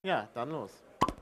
Ja, dann los.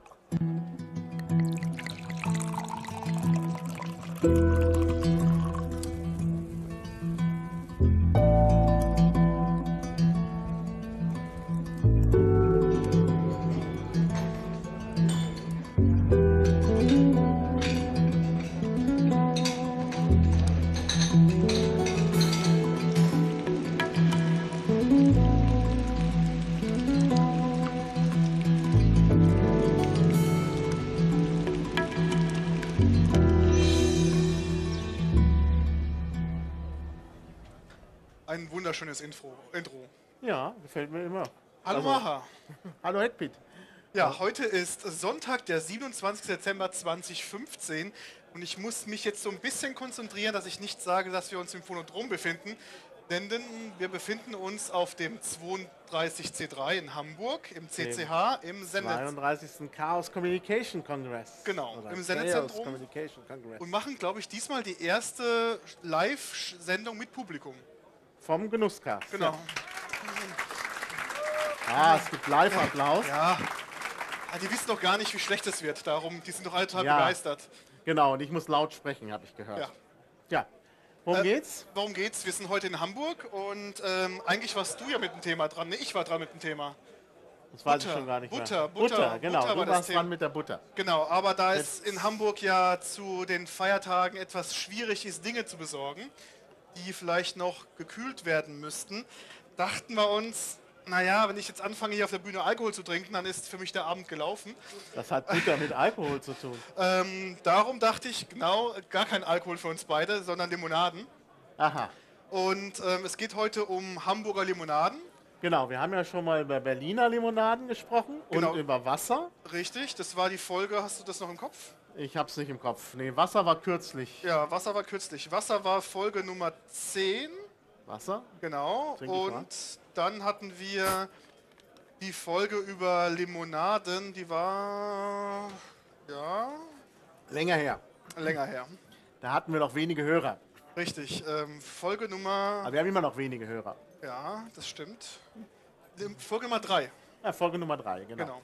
Ein wunderschönes Intro. Ja, gefällt mir immer. Hallo Also, Maha. hallo Heckpit. Ja, heute ist Sonntag, der 27. Dezember 2015 und ich muss mich jetzt so ein bisschen konzentrieren, dass ich nicht sage, dass wir uns im Phonodrom befinden, denn wir befinden uns auf dem 32C3 in Hamburg, im CCH, im 32. Chaos Communication Congress. Genau, Oder im Chaos Sendezentrum Communication Congress. und machen, glaube ich, diesmal die erste Live-Sendung mit Publikum. Vom Genusscast. Genau. Ja. Es gibt Live-Applaus. Ja. Die wissen doch gar nicht, wie schlecht es wird. Darum, die sind doch alle total Ja. begeistert. Genau, und ich muss laut sprechen, habe ich gehört. Ja. Ja. Worum geht's? Worum geht's? Wir sind heute in Hamburg und eigentlich warst du ja mit dem Thema dran. Ne, ich war dran mit dem Thema. Das weiß ich schon gar nicht Butter, mehr. Butter, genau. Butter war Du das warst Thema. dran mit der Butter. Genau, aber da es in Hamburg ja zu den Feiertagen etwas schwierig ist, Dinge zu besorgen, die vielleicht noch gekühlt werden müssten, dachten wir uns, naja, wenn ich jetzt anfange, hier auf der Bühne Alkohol zu trinken, dann ist für mich der Abend gelaufen. Das hat Butter mit Alkohol zu tun. Darum dachte ich, genau, gar kein Alkohol für uns beide, sondern Limonaden. Aha. Und es geht heute um Hamburger Limonaden. Genau, wir haben ja schon mal über Berliner Limonaden gesprochen Genau. und über Wasser. Richtig, das war die Folge, hast du das noch im Kopf? Ich hab's nicht im Kopf. Nee, Wasser war kürzlich. Ja, Wasser war kürzlich. Wasser war Folge Nummer 10, Wasser? genau. Trink ich mal. Und dann hatten wir die Folge über Limonaden, die war, ja, Länger her. länger her. Da hatten wir noch wenige Hörer. Richtig, Folge Nummer, Aber wir haben immer noch wenige Hörer. ja, das stimmt. Folge Nummer 3, Ja, Folge Nummer 3, genau. genau.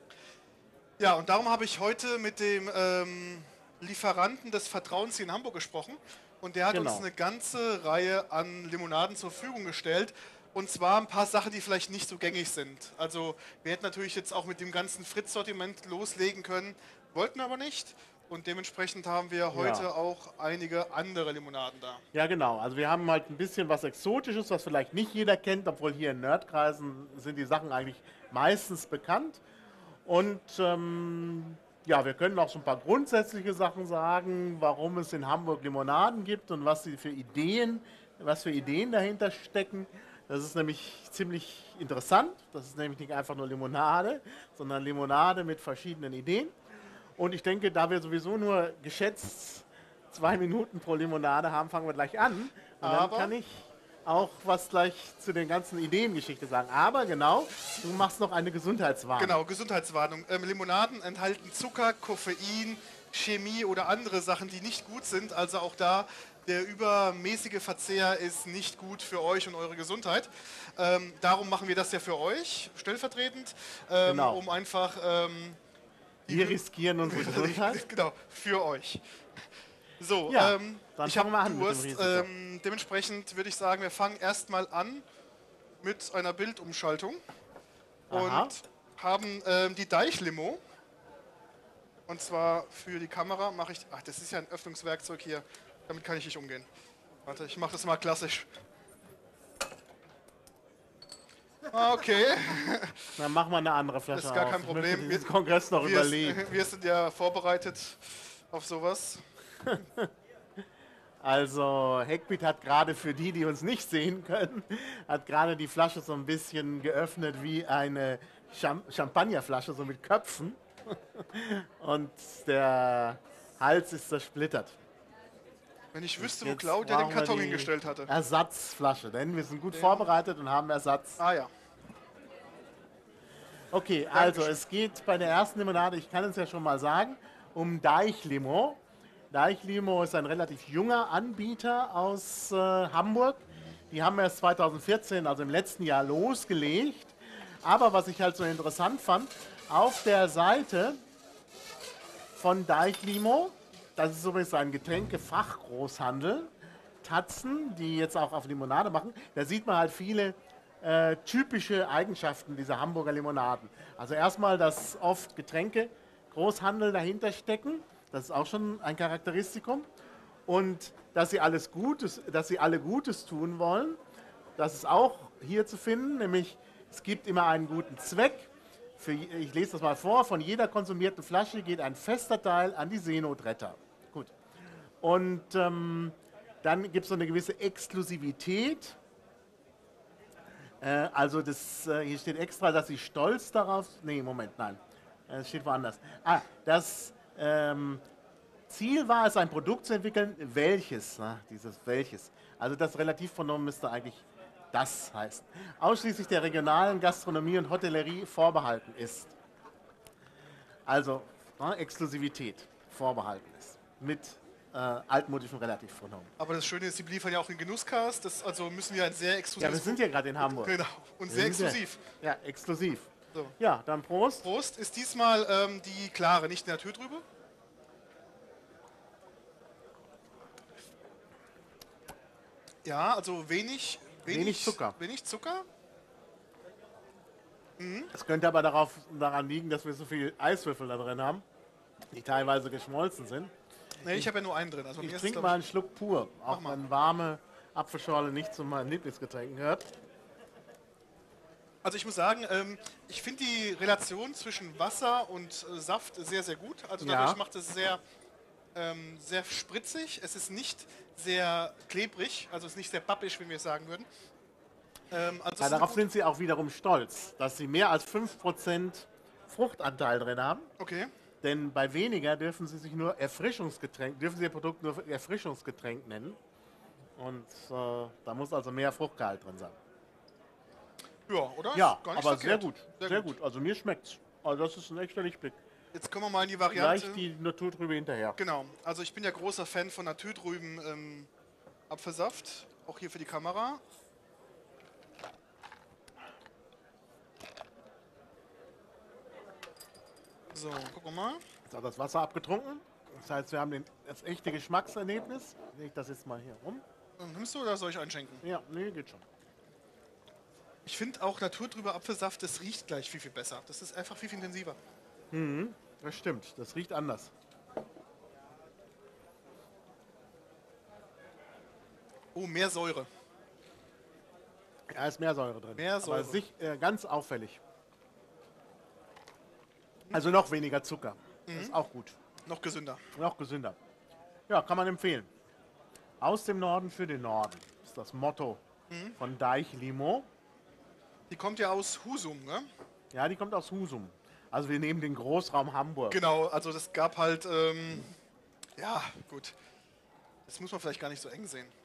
Ja, und darum habe ich heute mit dem Lieferanten des Vertrauens hier in Hamburg gesprochen. Und der hat Genau. uns eine ganze Reihe an Limonaden zur Verfügung gestellt. Und zwar ein paar Sachen, die vielleicht nicht so gängig sind. Also wir hätten natürlich jetzt auch mit dem ganzen Fritz-Sortiment loslegen können, wollten aber nicht. Und dementsprechend haben wir heute auch einige andere Limonaden da. Ja, genau. Also wir haben halt ein bisschen was Exotisches, was vielleicht nicht jeder kennt, obwohl hier in Nerdkreisen sind die Sachen eigentlich meistens bekannt. Und ja, wir können auch so ein paar grundsätzliche Sachen sagen, warum es in Hamburg Limonaden gibt und was für Ideen dahinter stecken. Das ist nämlich ziemlich interessant. Das ist nämlich nicht einfach nur Limonade, sondern Limonade mit verschiedenen Ideen. Und ich denke, da wir sowieso nur geschätzt 2 Minuten pro Limonade haben, fangen wir gleich an. Und dann Aber- kann ich auch was gleich zu den ganzen Ideengeschichte sagen. Aber genau, du machst noch eine Gesundheitswarnung. Genau, Gesundheitswarnung. Limonaden enthalten Zucker, Koffein, Chemie oder andere Sachen, die nicht gut sind. Also auch da, der übermäßige Verzehr ist nicht gut für euch und eure Gesundheit. Darum machen wir das ja für euch, stellvertretend, Genau. um einfach... Wir riskieren unsere Gesundheit. Genau, für euch. So, Ja, dann ich habe fangen wir an mit dem Durst. Risiko. Dementsprechend würde ich sagen, wir fangen erstmal an mit einer Bildumschaltung. Aha. Und haben die Deichlimo. Und zwar für die Kamera mache ich... Ach, das ist ja ein Öffnungswerkzeug hier. Damit kann ich nicht umgehen. Warte, ich mache das mal klassisch. Okay, Dann machen wir eine andere Flasche das ist gar auf. kein Ich möchte Problem. diesen Kongress noch überleben. wir sind ja vorbereitet auf sowas. Also Heckbeat hat gerade für die, die uns nicht sehen können, hat gerade die Flasche so ein bisschen geöffnet wie eine Champagnerflasche, so mit Köpfen. Und der Hals ist zersplittert. Wenn ich wüsste, wo Jetzt Claudia den brauchen wir Karton die hingestellt hatte. Ersatzflasche, denn wir sind gut vorbereitet und haben Ersatz. Ah ja. Okay, also es geht bei der ersten Limonade, ich kann es ja schon mal sagen, um Deichlimo. Deichlimo ist ein relativ junger Anbieter aus Hamburg. Die haben erst 2014, also im letzten Jahr, losgelegt. Aber was ich halt so interessant fand, auf der Seite von Deich-Limo, das ist übrigens ein Getränkefachgroßhandel, Tatzen, die jetzt auch auf Limonade machen, da sieht man halt viele typische Eigenschaften dieser Hamburger Limonaden. Also erstmal, dass oft Getränke Großhandel dahinter stecken, das ist auch schon ein Charakteristikum. Und dass sie dass sie alle Gutes tun wollen, das ist auch hier zu finden, nämlich es gibt immer einen guten Zweck. Ich lese das mal vor, von jeder konsumierten Flasche geht ein fester Teil an die Seenotretter. Gut. Und dann gibt es so eine gewisse Exklusivität. Also hier steht extra, dass sie stolz darauf... Nee, Moment, nein. Es steht woanders. Das Ziel war es, ein Produkt zu entwickeln, welches, dieses welches. Also das Relativpronomen müsste eigentlich das heißen. Ausschließlich der regionalen Gastronomie und Hotellerie vorbehalten ist. Also Exklusivität vorbehalten ist. Mit altmodischem Relativpronomen. Aber das Schöne ist, Sie liefern ja auch den Genusscast, das also müssen wir ein sehr exklusives... Ja, wir sind ja gerade in Hamburg. Genau, und sehr exklusiv. Ja, exklusiv. So. Ja, dann Prost. Prost ist diesmal die klare, nicht die Naturtrübe. Ja, also wenig Zucker. Wenig Zucker. Es könnte aber daran liegen, dass wir so viel Eiswürfel da drin haben, die teilweise geschmolzen sind. Nee, ich habe ja nur einen drin. Also Ich trinke mal einen Schluck pur, auch wenn warme Apfelschorle nicht zu meinen Lieblingsgetränken gehört. Also ich muss sagen, ich finde die Relation zwischen Wasser und Saft sehr, sehr gut. Also dadurch macht es sehr, sehr spritzig. Es ist nicht sehr klebrig, also es ist nicht sehr pappig, wie wir es sagen würden. Also Darauf sind sie auch wiederum stolz, dass sie mehr als 5% Fruchtanteil drin haben. Okay. Denn bei weniger dürfen sie ihr Produkt nur Erfrischungsgetränk nennen. Und da muss also mehr Fruchtgehalt drin sein. Ja, oder? Ja, Gar nicht aber verkehrt. sehr gut. Also mir schmeckt's. Also das ist ein echter Lichtblick. Jetzt kommen wir mal in die Variante. Gleich die Naturtrübe hinterher. Genau. Also ich bin ja großer Fan von Naturtrüben Apfelsaft. Auch hier für die Kamera. So, gucken wir mal. Jetzt hat das Wasser abgetrunken. Das heißt, wir haben das echte Geschmackserlebnis. Lege ich das jetzt mal hier rum. Nimmst du oder soll ich einschenken? Ja, nee, geht schon. Ich finde auch naturtrüber Apfelsaft, das riecht gleich viel, viel besser. Das ist einfach viel, viel intensiver. Das stimmt, das riecht anders. Oh, mehr Säure. Da ist mehr Säure drin. Mehr Säure. Aber ganz auffällig. Also noch weniger Zucker. Das ist auch gut. Noch gesünder. Noch gesünder. Ja, kann man empfehlen. Aus dem Norden für den Norden ist das Motto von Deich-Limo. Die kommt ja aus Husum, ne? Ja, die kommt aus Husum. Also wir nehmen den Großraum Hamburg. Genau, also das gab halt, ja, gut. Das muss man vielleicht gar nicht so eng sehen.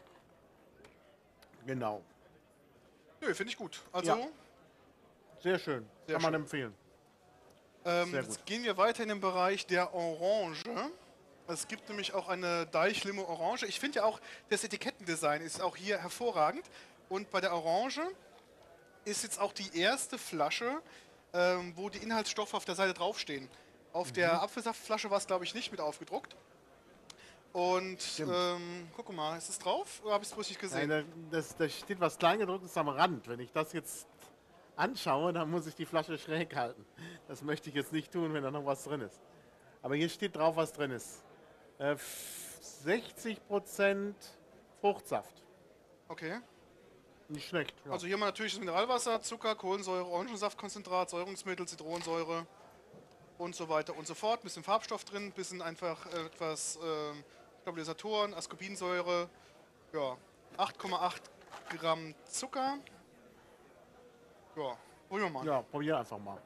Genau. Nö, finde ich gut. Also, Ja. Sehr schön. Sehr Kann man schön. empfehlen. Sehr jetzt gut. gehen wir weiter in den Bereich der Orange. Es gibt nämlich auch eine Deich-Limo Orange. Ich finde ja auch, das Etikettendesign ist auch hier hervorragend. Und bei der Orange ist jetzt auch die erste Flasche, wo die Inhaltsstoffe auf der Seite draufstehen. Auf der Apfelsaftflasche war es, glaube ich, nicht mit aufgedruckt. Und guck mal, ist es drauf oder habe ich es bloß nicht gesehen? Nein, da steht was Kleingedrucktes am Rand. Wenn ich das jetzt anschaue, dann muss ich die Flasche schräg halten. Das möchte ich jetzt nicht tun, wenn da noch was drin ist. Aber hier steht drauf, was drin ist. 60% Fruchtsaft. Okay. Nicht schlecht. Ja. Also hier haben wir natürlich das Mineralwasser, Zucker, Kohlensäure, Orangensaftkonzentrat, Säurungsmittel, Zitronensäure und so weiter und so fort. Ein bisschen Farbstoff drin, ein bisschen einfach etwas Stabilisatoren, Ascorbinsäure. Ja, 8,8 Gramm Zucker. Ja, probieren wir mal. Ja, probier einfach mal.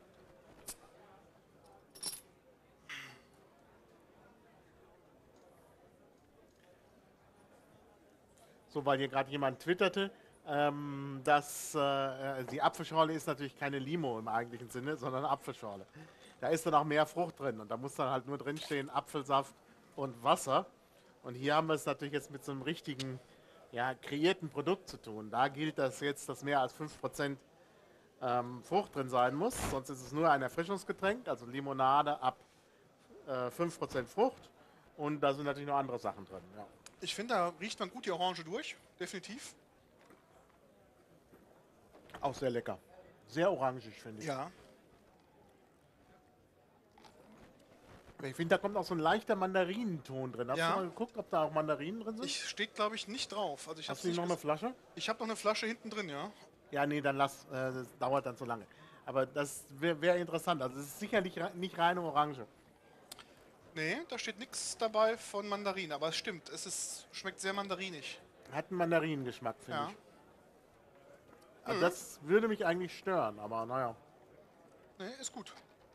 So, weil hier gerade jemand twitterte, dass die Apfelschorle ist natürlich keine Limo im eigentlichen Sinne, sondern Apfelschorle. Da ist dann auch mehr Frucht drin und da muss dann halt nur drinstehen Apfelsaft und Wasser. Und hier haben wir es natürlich jetzt mit so einem richtigen, ja, kreierten Produkt zu tun. Da gilt das jetzt, dass mehr als 5% Frucht drin sein muss, sonst ist es nur ein Erfrischungsgetränk, also Limonade ab 5% Frucht. Und da sind natürlich noch andere Sachen drin. Ja. Ich finde, da riecht man gut die Orange durch. Definitiv. Auch sehr lecker. Sehr orangig, finde ich. Ja. Ich finde, da kommt auch so ein leichter Mandarinenton drin. Hast du Ja. mal geguckt, ob da auch Mandarinen drin sind? Steht, glaube ich, nicht drauf. Also ich habe Hast du nicht noch eine Flasche? Ich habe noch eine Flasche hinten drin, ja. Ja, nee, dann lass. Das dauert dann zu lange. Aber das wäre interessant. Also es ist sicherlich nicht reine Orange. Nee, da steht nichts dabei von Mandarin. Aber es stimmt, schmeckt sehr mandarinig. Hat einen Mandarinengeschmack, finde Ja. ich. Also das würde mich eigentlich stören, aber naja. Nee, ist gut.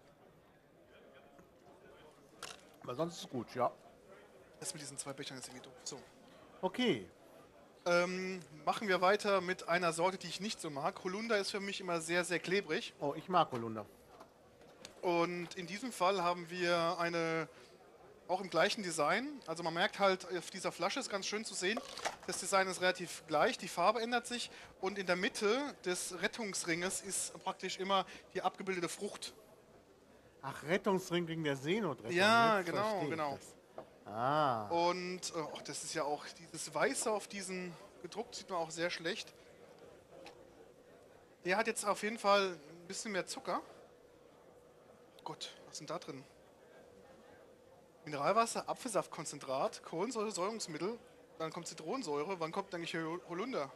Aber sonst ist es gut, ja. Das mit diesen zwei Bechern ist irgendwie doof. So. Okay. Machen wir weiter mit einer Sorte, die ich nicht so mag. Holunder ist für mich immer sehr, sehr klebrig. Oh, ich mag Holunder. Und in diesem Fall haben wir eine, auch im gleichen Design. Also man merkt halt, auf dieser Flasche ist ganz schön zu sehen, das Design ist relativ gleich, die Farbe ändert sich. Und in der Mitte des Rettungsringes ist praktisch immer die abgebildete Frucht. Ach, Rettungsring gegen der Seenotrettung. Ja, Jetzt genau, verstehe ich genau. das. Ah, Und das ist ja auch, dieses Weiße auf diesen gedruckt sieht man auch sehr schlecht. Der hat jetzt auf jeden Fall ein bisschen mehr Zucker. Gott, was ist denn da drin? Mineralwasser, Apfelsaftkonzentrat, Kohlensäure, Säurungsmittel, dann kommt Zitronensäure. Wann kommt eigentlich hier Holunder?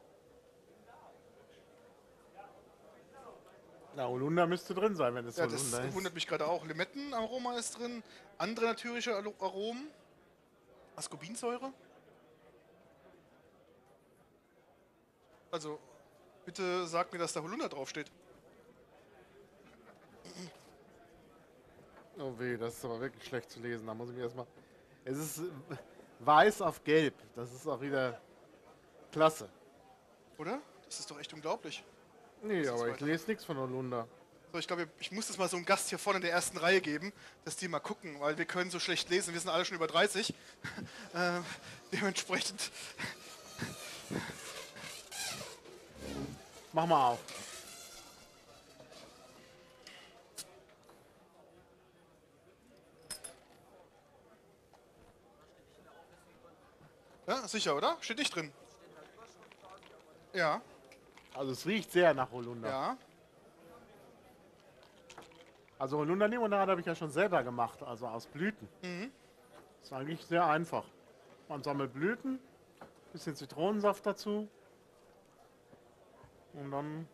na, Holunder müsste drin sein, wenn es Ja, das Holunder ist. wundert mich gerade auch. Limettenaroma ist drin, andere natürliche Aromen, Ascorbinsäure. Also, bitte sag mir, dass da Holunder draufsteht. Oh weh, das ist aber wirklich schlecht zu lesen. Da muss ich mir erstmal. Es ist weiß auf gelb. Das ist auch wieder klasse. Oder? Das ist doch echt unglaublich. Nee, ist aber ich weiter. lese nichts von Holunder. So, ich glaube, ich muss das mal so einem Gast hier vorne in der ersten Reihe geben, dass die mal gucken, weil wir können so schlecht lesen. Wir sind alle schon über 30. Dementsprechend. Mach mal auf. Ja, sicher, oder? Steht nicht drin. Ja, Also es riecht sehr nach Holunder. ja. Also Holunder-Limonade habe ich ja schon selber gemacht, also aus Blüten. Ist eigentlich sehr einfach. Man sammelt Blüten, bisschen Zitronensaft dazu und dann,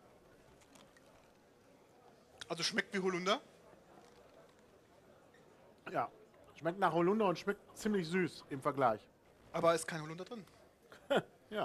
Also schmeckt wie Holunder. ja, schmeckt nach Holunder und schmeckt ziemlich süß im Vergleich. Aber ist kein Holunder drin. Ja.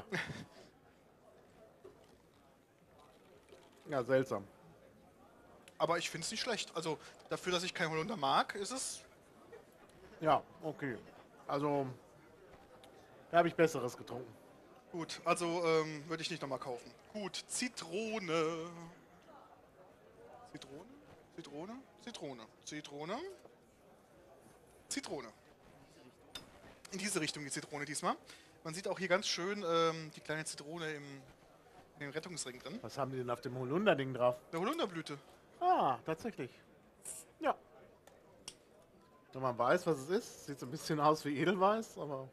Ja, seltsam. Aber ich finde es nicht schlecht. Also dafür, dass ich kein Holunder mag, ist es. Ja, okay. Also, da habe ich Besseres getrunken. Gut, also würde ich nicht nochmal kaufen. Gut, Zitrone. Zitrone? Zitrone? Zitrone. Zitrone? Zitrone. In diese Richtung die Zitrone diesmal. Man sieht auch hier ganz schön die kleine Zitrone in dem Rettungsring drin. Was haben die denn auf dem Holunder-Ding drauf? Eine Holunderblüte. Ah, tatsächlich. Ja. Wenn man weiß, was es ist, sieht so ein bisschen aus wie Edelweiß, aber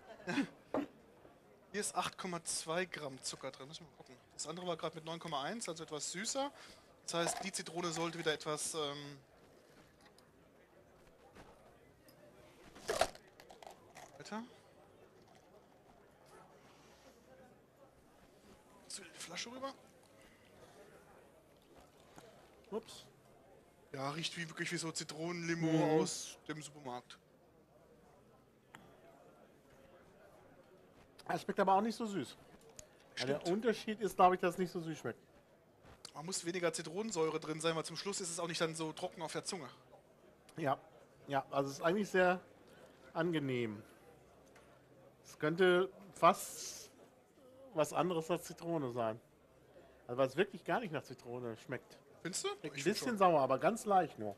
Hier ist 8,2 Gramm Zucker drin. Müssen wir mal gucken. Das andere war gerade mit 9,1, also etwas süßer. Das heißt, die Zitrone sollte wieder etwas. Weiter. Jetzt wieder die Flasche rüber. ups. Ja, riecht wirklich wie so Zitronenlimo aus dem Supermarkt. Es schmeckt aber auch nicht so süß. Ja, der Unterschied ist, glaube ich, dass es nicht so süß schmeckt. Man muss weniger Zitronensäure drin sein, weil zum Schluss ist es auch nicht dann so trocken auf der Zunge. Ja, ja, also es ist eigentlich sehr angenehm. Es könnte fast was anderes als Zitrone sein. Also weil es wirklich gar nicht nach Zitrone schmeckt. Findest du? Ein Ich finde bisschen sauer, aber ganz leicht nur.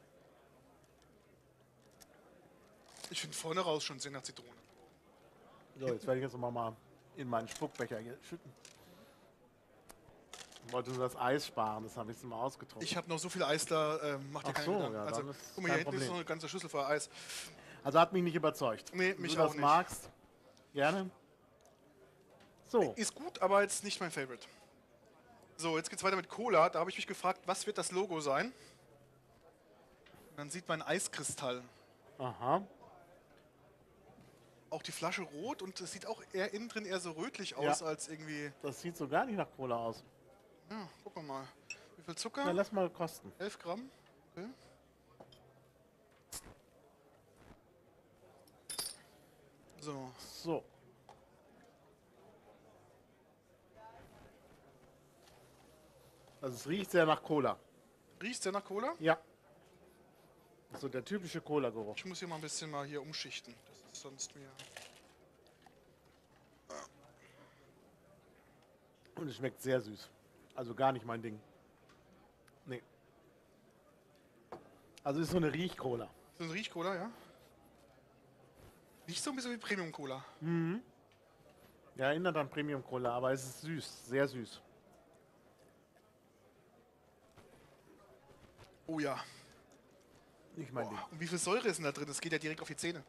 Ich finde vorne raus schon sehr nach Zitrone. So, jetzt werde ich jetzt noch mal in meinen Spuckbecher hier schütten. Ich wollte nur das Eis sparen, das habe ich jetzt mal ausgetrunken. Ich habe noch so viel Eis da, macht dir Ach keine so, Gedanken. ja, Also, dann ist guck mal, hier kein hinten ist Problem. noch eine ganze Schüssel voll Eis. Also hat mich nicht überzeugt. Nee, Wenn mich du das auch nicht. magst, gerne. So, Ist gut, aber jetzt nicht mein Favorite. So, jetzt geht's weiter mit Cola. Da habe ich mich gefragt, was wird das Logo sein? Und dann sieht man einen Eiskristall. aha. Auch die Flasche rot und es sieht auch eher innen drin eher so rötlich Ja. aus als irgendwie. Das sieht so gar nicht nach Cola aus. Ja, gucken wir mal. Wie viel Na, Zucker? lass mal kosten. 11 Gramm. Okay. So, So. Also es riecht sehr nach Cola. riecht der nach Cola? Ja. So der typische Cola-Geruch. Ich muss hier mal ein bisschen mal hier umschichten. Das ist sonst mir. Und es schmeckt sehr süß. Also gar nicht mein Ding. Nee. Also ist so eine Riech-Cola. So ein Riech-Cola, ja? Riecht so ein bisschen wie Premium-Cola. Ja, erinnert an Premium-Cola, aber es ist süß. Sehr süß. Oh ja. Nicht mein Ding. Boah, und wie viel Säure ist denn da drin? Das geht ja direkt auf die Zähne.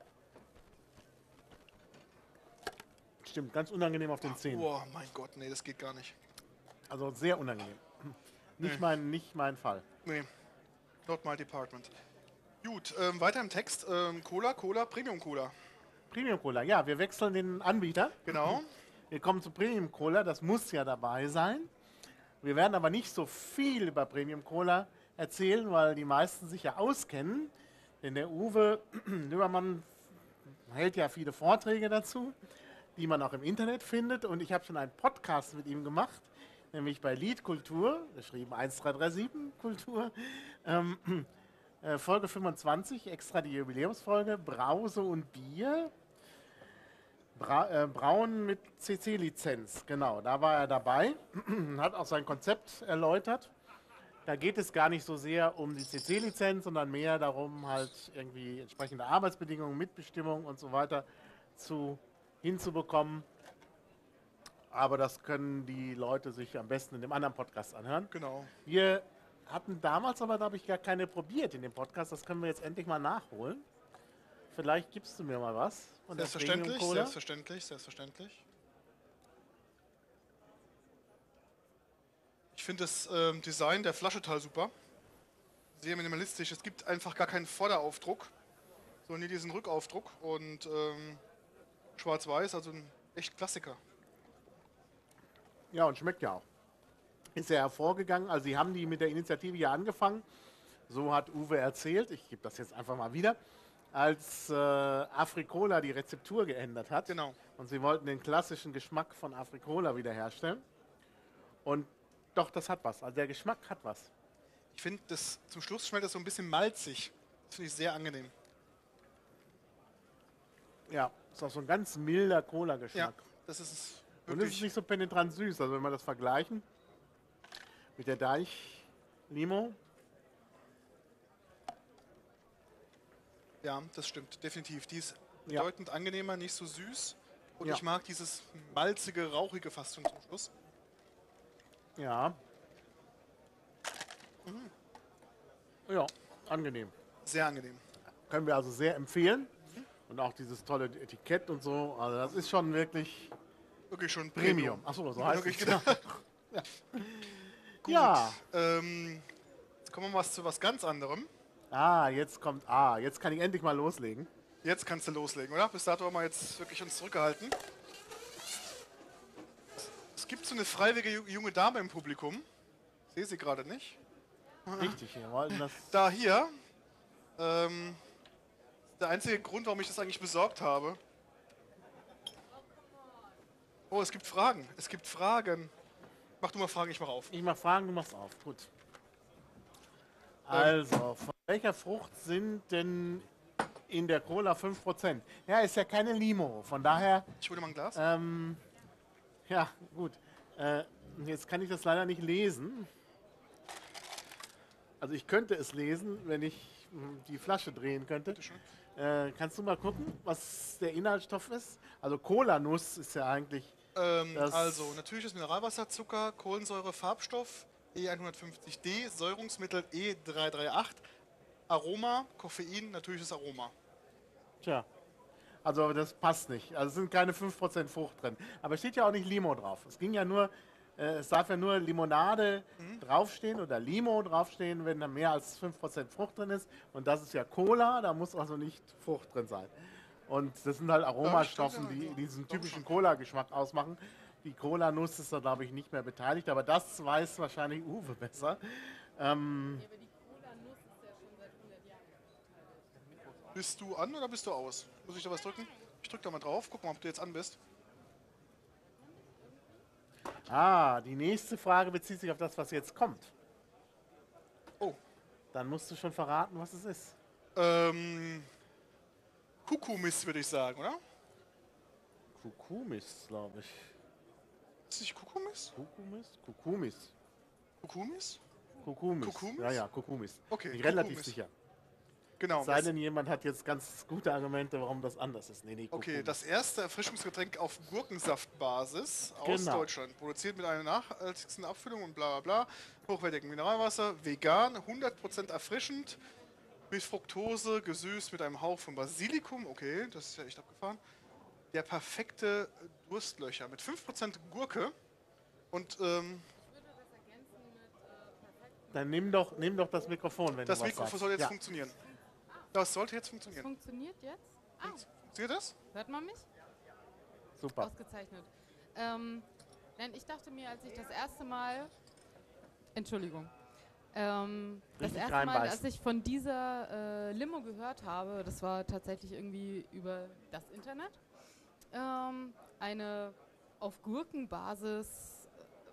Stimmt, ganz unangenehm auf den Zähnen. Oh mein Gott, nee, das geht gar nicht. Also sehr unangenehm. Nicht mein Fall. Nee, not my department. Gut, weiter im Text. Cola, Premium Cola. Premium Cola, ja, wir wechseln den Anbieter. Genau. Wir kommen zu Premium Cola, das muss ja dabei sein. Wir werden aber nicht so viel über Premium Cola erzählen, weil die meisten sich ja auskennen. Denn der Uwe Lübermann hält ja viele Vorträge dazu, die man auch im Internet findet. Und ich habe schon einen Podcast mit ihm gemacht, nämlich bei Lied Kultur, geschrieben 1337 Kultur, Folge 25, extra die Jubiläumsfolge, Brause und Bier. Brauen mit CC-Lizenz, genau, da war er dabei, hat auch sein Konzept erläutert. Da geht es gar nicht so sehr um die CC-Lizenz, sondern mehr darum, halt irgendwie entsprechende Arbeitsbedingungen, Mitbestimmung und so weiter hinzubekommen. Aber das können die Leute sich am besten in dem anderen Podcast anhören. Genau. Wir hatten damals aber, glaube ich, gar keine probiert in dem Podcast. Das können wir jetzt endlich mal nachholen. Vielleicht gibst du mir mal was von der Selbstverständlich, Premium Cola. selbstverständlich. Ich finde das Design der Flasche total super. Sehr minimalistisch. Es gibt einfach gar keinen Vorderaufdruck, sondern hier diesen Rückaufdruck und schwarz-weiß, also ein echt Klassiker. Ja, und schmeckt ja auch. Ist ja hervorgegangen. Also sie haben die mit der Initiative ja angefangen. So hat Uwe erzählt. Ich gebe das jetzt einfach mal wieder. Als Afrikola die Rezeptur geändert hat. Genau. Und sie wollten den klassischen Geschmack von Afrikola wiederherstellen. Und doch, das hat was. Also der Geschmack hat was. Ich finde, zum Schluss schmeckt das so ein bisschen malzig. Das finde ich sehr angenehm. Ja, ist auch so ein ganz milder Ja, Cola-Geschmack. das ist es Und es ist wirklich. nicht so penetrant süß. Also wenn wir das vergleichen mit der Deich-Limo. Ja, das stimmt, definitiv. Die ist Ja. bedeutend angenehmer, nicht so süß. Und Ja. ich mag dieses malzige, rauchige fast schon zum Schluss. Ja. Ja, angenehm. Sehr angenehm. Können wir also sehr empfehlen. Und auch dieses tolle Etikett und so. Also das ist schon wirklich Wirklich schon Premium. Achso, so heißt Wirklich es. genau. Gut. Ja. Jetzt kommen wir mal zu was ganz anderem. Jetzt kann ich endlich mal loslegen. Jetzt kannst du loslegen, oder? Bis dato haben wir jetzt wirklich uns zurückgehalten. Es gibt so eine freiwillige junge Dame im Publikum. Ich sehe sie gerade nicht. Richtig, wir wollten das. Da hier. Der einzige Grund, warum ich das eigentlich besorgt habe. Oh, es gibt Fragen. Es gibt Fragen. Mach du mal Fragen, ich mach auf. Ich mach Fragen, du machst auf. Gut. Also, von welcher Frucht sind denn in der Cola 5%? Ja, ist ja keine Limo. Von daher, Ich hole dir mal ein Glas. ja, gut. Jetzt kann ich das leider nicht lesen. Also ich könnte es lesen, wenn ich die Flasche drehen könnte. Bitteschön. Kannst du mal gucken, was der Inhaltsstoff ist? Also Cola-Nuss ist ja eigentlich Also natürliches Mineralwasser, Zucker, Kohlensäure, Farbstoff E150D, Säurungsmittel E338, Aroma, Koffein, natürliches Aroma. Tja, also das passt nicht. Also es sind keine 5% Frucht drin. Aber es steht ja auch nicht Limo drauf. Es ging ja nur, es darf ja nur Limonade draufstehen oder Limo draufstehen, wenn da mehr als 5% Frucht drin ist. Und das ist ja Cola, da muss also nicht Frucht drin sein. Und das sind halt Aromastoffen, die diesen typischen Cola-Geschmack ausmachen. Die Cola-Nuss ist da, glaube ich, nicht mehr beteiligt, aber das weiß wahrscheinlich Uwe besser. Ja, aber die Cola-Nuss ist ja schon seit 100 Jahren beteiligt. Bist du an oder bist du aus? Muss ich da was drücken? Ich drück da mal drauf. Guck mal, ob du jetzt an bist. Die nächste Frage bezieht sich auf das, was jetzt kommt. Oh. Dann musst du schon verraten, was es ist. Kukumis würde ich sagen, oder? Kukumis, glaube ich. Ist nicht Kukumis? Kukumis? Kukumis. Kukumis? Kukumis. Kukumis? Ja, ja, Kukumis. Okay, Bin ich relativ Kukumis. sicher. Genau. Sei denn, jemand hat jetzt ganz gute Argumente, warum das anders ist. Nee, Okay, Kukumis. das erste Erfrischungsgetränk auf Gurkensaftbasis aus Genau. Deutschland. Produziert mit einer nachhaltigsten Abfüllung und bla bla bla. Hochwertigem Mineralwasser, vegan, 100% erfrischend, mit Fructose, gesüßt mit einem Hauch von Basilikum. Okay, das ist ja echt abgefahren. Der perfekte Durstlöcher mit 5% Gurke und Ich würde das ergänzen mit perfekt. Dann nimm doch das Mikrofon, wenn das du was Mikrofon sagst. soll jetzt Ja, funktionieren. Das sollte jetzt Das funktionieren. funktioniert jetzt? Ah, Funktioniert das? hört man mich? super. Ausgezeichnet. Nein, ich dachte mir, als ich das erste Mal. Entschuldigung. Das Richtig erste Mal, reinbeißen. als ich von dieser Limo gehört habe, das war tatsächlich irgendwie über das Internet. Eine auf Gurkenbasis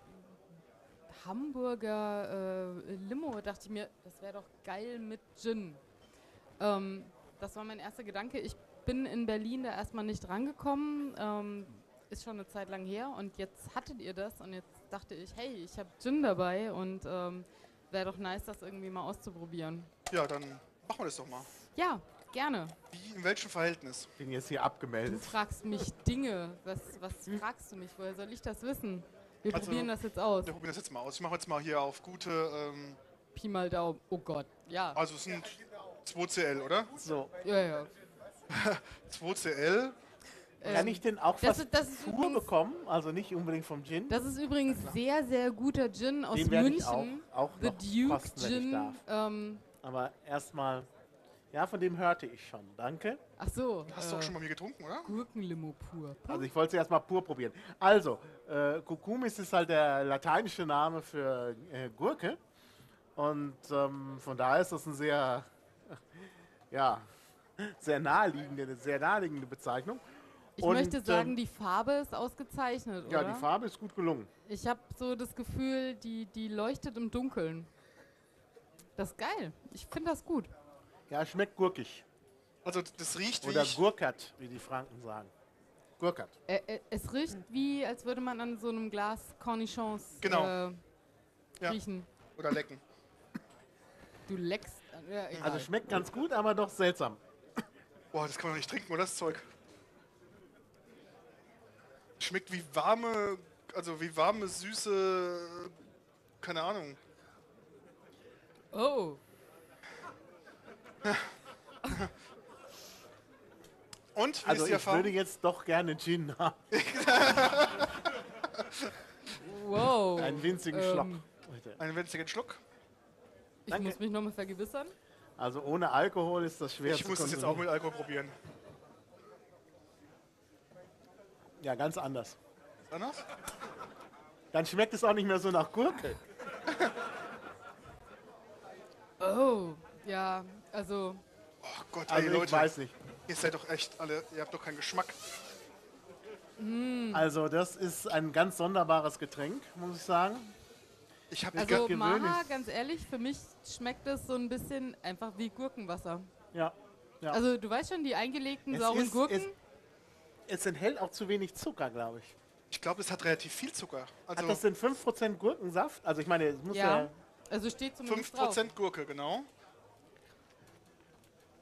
Hamburger Limo, dachte ich mir, das wäre doch geil mit Gin. Das war mein erster Gedanke. Ich bin in Berlin da erstmal nicht rangekommen. Ist schon eine Zeit lang her und jetzt hattet ihr das und jetzt dachte ich, hey, ich habe Gin dabei und wäre doch nice, das irgendwie mal auszuprobieren. Ja, dann machen wir das doch mal. Ja, gerne. Wie, in welchem Verhältnis? Ich bin jetzt hier Du abgemeldet. fragst mich Dinge. Was fragst du mich? Woher soll ich das wissen? Wir Also- probieren das jetzt aus. Wir probieren das jetzt mal aus. Ich mache jetzt mal hier auf gute, Pi mal Daumen. Oh Gott. Ja. also es sind 2CL, oder? So, Ja, ja. 2CL. kann ich denn auch das was ist- das ist pur übrigens- bekommen? Also nicht unbedingt vom Gin? Das ist übrigens sehr, sehr guter Gin aus Den werde ich München. auch The noch Duke kosten, wenn ich Gin. darf. Aber erstmal, ja, von dem hörte ich schon. Danke. Ach so. Hast du auch schon mal mir getrunken, oder? Gurkenlimo pur. Also ich wollte es erstmal pur probieren. Also, Cucumis ist halt der lateinische Name für Gurke. Und von daher ist das ein sehr, ja, sehr naheliegende Bezeichnung. Ich Und, möchte sagen, die Farbe ist ausgezeichnet, ja, oder? die Farbe ist gut gelungen. Ich habe so das Gefühl, die leuchtet im Dunkeln. Das ist geil. Ich finde das gut. Ja, schmeckt Also das riecht wie oder ich, gurkert, wie die Franken sagen. Gurkert. Es riecht wie, als würde man an so einem Glas Cornichons Genau. Ja. riechen. oder lecken. Du leckst. Ja, egal. Also schmeckt ganz gut, aber doch seltsam. Boah, das kann man doch nicht trinken, oder das Zeug? Schmeckt wie warme, süße, keine Ahnung. Oh. Und, wie Also ist die ich würde Erfahrung? jetzt doch gerne Gin haben. Wow. Einen winzigen Schluck. Bitte. Einen winzigen Schluck. Ich Danke. muss mich nochmal vergewissern. Also ohne Alkohol ist das schwer Ich zu muss das jetzt auch mit Alkohol probieren. Ja, ganz anders. Ist anders? Dann schmeckt es auch nicht mehr so nach Gurke. Oh. Ja, also. Oh Gott, Also ey ich Leute, weiß nicht. ihr seid doch echt alle, ihr habt doch keinen Geschmack. Also das ist ein ganz sonderbares Getränk, muss ich sagen. Ich habe Also gewöhnlich- Maha, ganz ehrlich, für mich schmeckt es so ein bisschen einfach wie Gurkenwasser. Ja. Ja. Also du weißt schon, die eingelegten Es sauren ist- Gurken. Es enthält auch zu wenig Zucker, glaube ich. Ich glaube, es hat relativ viel Zucker. Hat Also das denn 5% Gurkensaft? Also ich meine, es muss ja... Ja, also steht zumindest drauf. 5% Gurke, genau.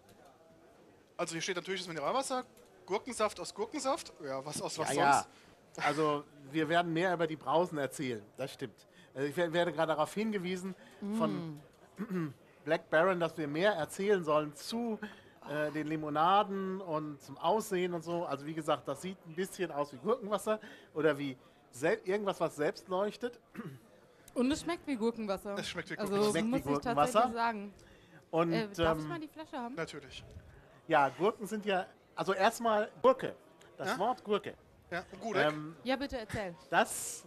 Also hier steht natürlich das Mineralwasser, Gurkensaft aus Gurkensaft. Ja, was aus was Ja, sonst? Also wir werden mehr über die Brausen erzählen, das stimmt. Also ich werde gerade darauf hingewiesen von Black Baron, dass wir mehr erzählen sollen zu den Limonaden und zum Aussehen und so. Also wie gesagt, das sieht ein bisschen aus wie Gurkenwasser oder wie irgendwas, was selbst leuchtet. Und es schmeckt wie Gurkenwasser. Es schmeckt wie Also Gurkenwasser. Schmeckt wie muss ich Gurkenwasser. tatsächlich sagen. Und Darf ich mal die Flasche haben? Natürlich. ja, Gurken sind ja, also erstmal Gurke. Das Ja? Wort Gurke. Ja, gut. Ja, bitte erzähl. Das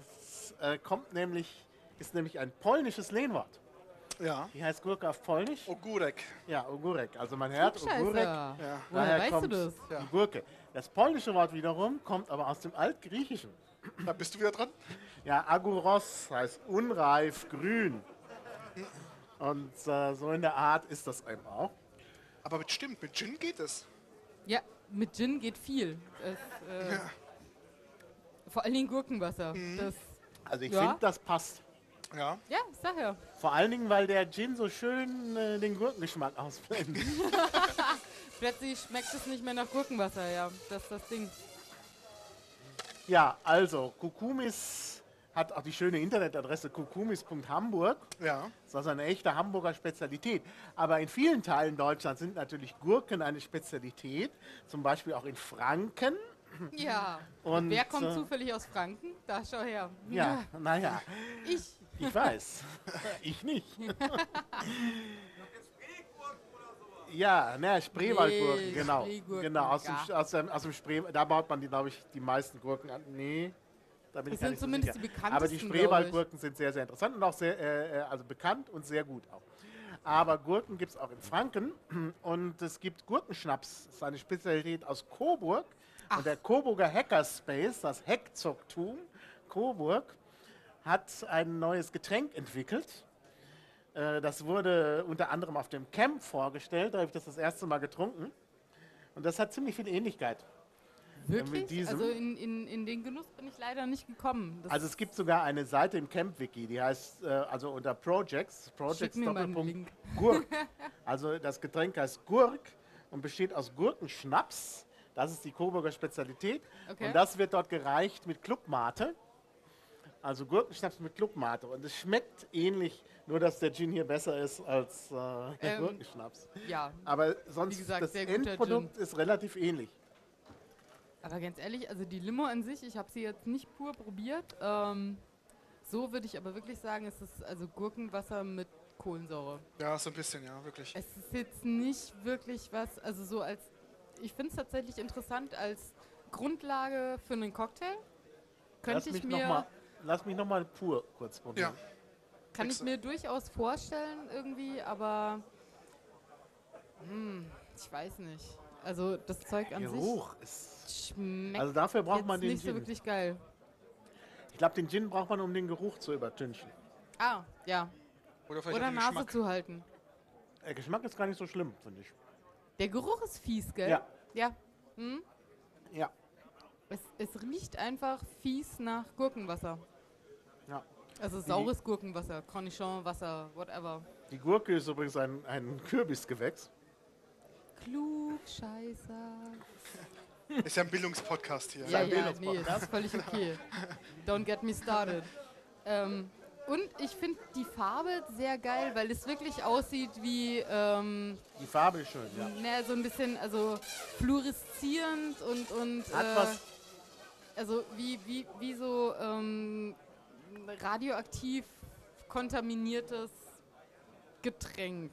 ist nämlich ein polnisches Lehnwort. Ja. Wie heißt Gurke auf Polnisch? Ogórek. Ja, Ogórek. Also man hört Ogórek. Scheiße. Ja. Woher Daher weißt du kommt das? Ja. die Gurke. Das polnische Wort wiederum kommt aber aus dem Altgriechischen. Da bist du wieder dran. Ja, Aguros heißt unreif, grün. Und so in der Art ist das eben auch. Aber stimmt, mit Gin geht es. Ja, mit Gin geht viel. Es, vor allen Dingen Gurkenwasser. Das, Also ich Ja. finde, das passt. Ja. ja, ich sag ja. Vor allen Dingen, weil der Gin so schön den Gurkengeschmack ausblendet. Plötzlich schmeckt es nicht mehr nach Gurkenwasser, ja. Das ist das Ding. Ja, also Kukumis hat auch die schöne Internetadresse kukumis.hamburg. Ja. Das ist also eine echte Hamburger Spezialität. Aber in vielen Teilen Deutschlands sind natürlich Gurken eine Spezialität. Zum Beispiel auch in Franken. Ja. Und, Wer kommt zufällig aus Franken? Da, schau her. Ja, naja, Ich. ich weiß. Ich nicht. Ja, ne, Spreewaldgurken, Nee, genau. Spreegurken, Genau, aus dem Spree, da baut man, glaube ich, die meisten Gurken an. Nee, da bin Das ich gar sind nicht so zumindest sicher. die bekanntesten, Aber die Spreewaldgurken sind sehr, sehr interessant und auch sehr, also bekannt und sehr gut auch. Aber Gurken gibt es auch in Franken und es gibt Gurkenschnaps. Das ist eine Spezialität aus Coburg. Und der Coburger Hackerspace, das Heckzocktum Coburg, hat ein neues Getränk entwickelt. Das wurde unter anderem auf dem Camp vorgestellt. Da habe ich das erste Mal getrunken. Und das hat ziemlich viel Ähnlichkeit. Wirklich? diesem- Also in den Genuss bin ich leider nicht gekommen. Das Also es gibt sogar eine Seite im Camp-Wiki, die heißt, also unter Projects Schick mir mal einen Link. Gurk. Also das Getränk heißt Gurk und besteht aus Gurkenschnaps. Das ist die Coburger Spezialität. Okay. Und das wird dort gereicht mit Clubmate. Also Gurkenschnaps mit Clubmate. Und es schmeckt ähnlich, nur dass der Gin hier besser ist als der Gurkenschnaps. Ja, Aber sonst, wie gesagt, das sehr guter Endprodukt ist relativ ähnlich. aber ganz ehrlich, also die Limo an sich, ich habe sie jetzt nicht pur probiert. So würde ich aber wirklich sagen, es ist also Gurkenwasser mit Kohlensäure. Ja, so ein bisschen, ja, wirklich. Es ist jetzt nicht wirklich was, also so als, ich finde es tatsächlich interessant als Grundlage für einen Cocktail. Könnte ich mir, Lass mich noch mal pur kurz probieren. Ja. kann ich mir durchaus vorstellen irgendwie, aber ich weiß nicht. Also das Zeug an Geruch ist. sich schmeckt Also dafür braucht jetzt man den nicht so Gin. wirklich geil. Ich glaube, den Gin braucht man, um den Geruch zu übertünchen. Ah, ja. Oder vielleicht Oder auch den Nase Geschmack. zu halten. Der Geschmack ist gar nicht so schlimm, finde ich. Der Geruch ist fies, gell? Ja. Ja. Ja. Es riecht einfach fies nach Gurkenwasser. Ja. Also saures Gurkenwasser, Cornichonwasser, whatever. Die Gurke ist übrigens ein Kürbisgewächs. Klugscheißer. Ist ja ein Bildungspodcast hier. Ja, ein ja, nee, Bildungspodcast. das ist völlig okay. Don't get me started. Und ich finde die Farbe sehr geil, weil es wirklich aussieht wie Die Farbe ist schön, ja. so ein bisschen, also fluoreszierend und Hat was. also wie so radioaktiv kontaminiertes Getränk.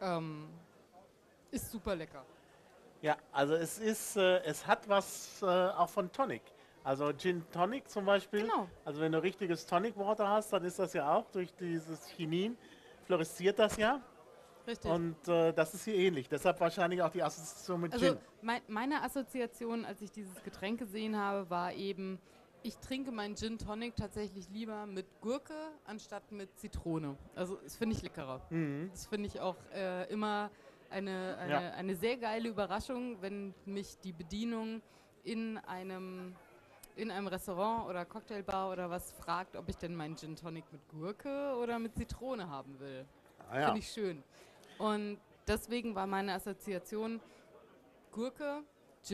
Ist super lecker. Ja, also es hat was auch von Tonic. Also Gin Tonic zum Beispiel. Genau. Also wenn du richtiges Tonic Water hast, dann ist das ja auch durch dieses Chinin fluoresziert das ja. Richtig. Und das ist hier ähnlich. Deshalb wahrscheinlich auch die Assoziation mit Also Gin. meine Assoziation, als ich dieses Getränk gesehen habe, war eben, ich trinke meinen Gin Tonic tatsächlich lieber mit Gurke anstatt mit Zitrone. Also das finde ich leckerer. Das finde ich auch immer eine sehr geile Überraschung, wenn mich die Bedienung in einem Restaurant oder Cocktailbar oder was fragt, ob ich denn meinen Gin Tonic mit Gurke oder mit Zitrone haben will. Ah, ja. Finde ich schön. Und deswegen war meine Assoziation Gurke, Gin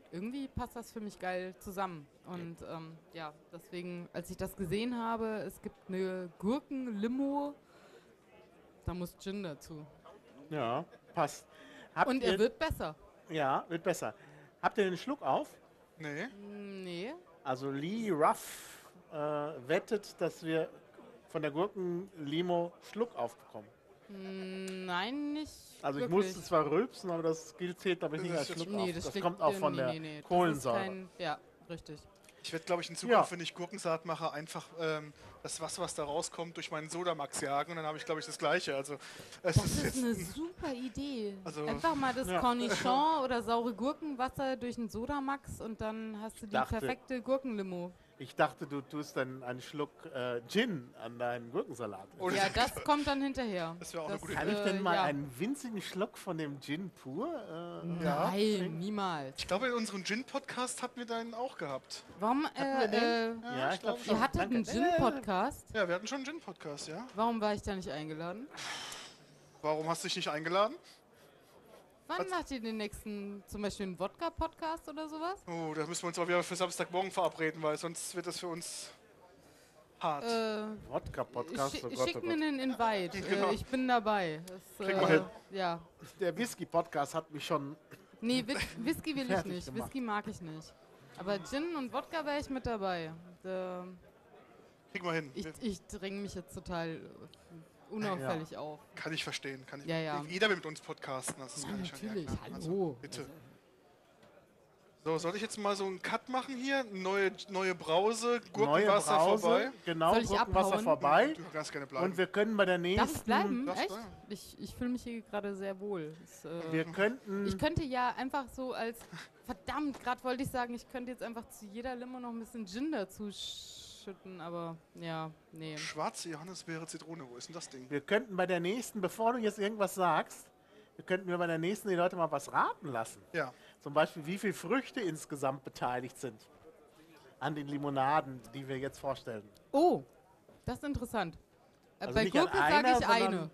irgendwie passt das für mich geil zusammen. Und ja, deswegen, als ich das gesehen habe, es gibt eine Gurken-Limo, da muss Gin dazu. Ja, passt. Habt Und er wird besser. Ja, wird besser. Habt ihr den Schluck auf? Nee. Nee. Also Lee Ruff wettet, dass wir von der Gurken-Limo Schluck aufbekommen. Nein, nicht Also ich wirklich. musste zwar rülpsen, aber das gilt zählt, glaube ich, nicht Das als ist Schluck jetzt- auf. Nee, Das schlägt- kommt auch von der nee. Kohlensäure. Das ist ja, richtig. Ich werde, glaube ich, in Zukunft, wenn ich Gurkensalat mache, einfach das Wasser, was da rauskommt, durch meinen Sodamax jagen und dann habe ich, glaube ich, das Gleiche. Also es Das ist ist jetzt eine super Idee. Also- Einfach mal das Ja. Cornichon oder saure Gurkenwasser durch einen Sodamax und dann hast du die Dachte- perfekte Gurkenlimo. Ich dachte, du tust dann einen Schluck Gin an deinen Gurkensalat. Oder- Ja, das kommt dann hinterher. Das wäre auch eine gute Kann ich denn mal ja. einen winzigen Schluck von dem Gin pur? Ja. Nein, niemals. Ich glaube, in unserem Gin-Podcast hatten wir deinen auch gehabt. Warum, wir den? Ja, ich glaube schon. ihr hattet Danke. einen Gin-Podcast? Ja, wir hatten schon einen Gin-Podcast, ja. Warum war ich da nicht eingeladen? Warum hast du dich nicht eingeladen? Wann macht ihr den nächsten, zum Beispiel einen Wodka-Podcast oder sowas? Oh, da müssen wir uns aber wieder für Samstagmorgen verabreden, weil sonst wird das für uns hart. Wodka-Podcast, oh Gott, oh Schick mir Gott. einen Invite. Genau. Ich bin dabei. Das, Kriegen wir hin. Ja. Der Whisky-Podcast hat mich schon... Nee, Whisky will ich Fertig nicht. gemacht. Whisky mag ich nicht. Aber Gin und Wodka wäre ich mit dabei. Kriegen wir hin. Ich dränge mich jetzt total unauffällig auf. Kann ich verstehen. Kann ich. Ja, ja. Jeder will mit uns podcasten. Das Ja, kann ich schon natürlich. klar. Hallo. Bitte. So, soll ich jetzt mal so einen Cut machen hier? Neue Brause, Gurkenwasser Neue Brause, vorbei. genau, Soll ich Gurkenwasser abhauen? vorbei. Du kannst gerne bleiben. Und wir können bei der nächsten... Darf ich bleiben? Darfst Echt? bleiben. Ich fühle mich hier gerade sehr wohl. Wir könnten... Ich könnte ja einfach so als, verdammt, gerade wollte ich sagen, ich könnte jetzt einfach zu jeder Limo noch ein bisschen Gin dazu schütten, aber ja, nee. Schwarze Johannisbeere Zitrone, wo ist denn das Ding? Wir könnten bei der nächsten, bevor du jetzt irgendwas sagst, könnten wir bei der nächsten die Leute mal was raten lassen. Ja. Zum Beispiel, wie viele Früchte insgesamt beteiligt sind an den Limonaden, die wir jetzt vorstellen. Oh, das ist interessant. Also Bei nicht an Gurke sage einer, ich eine.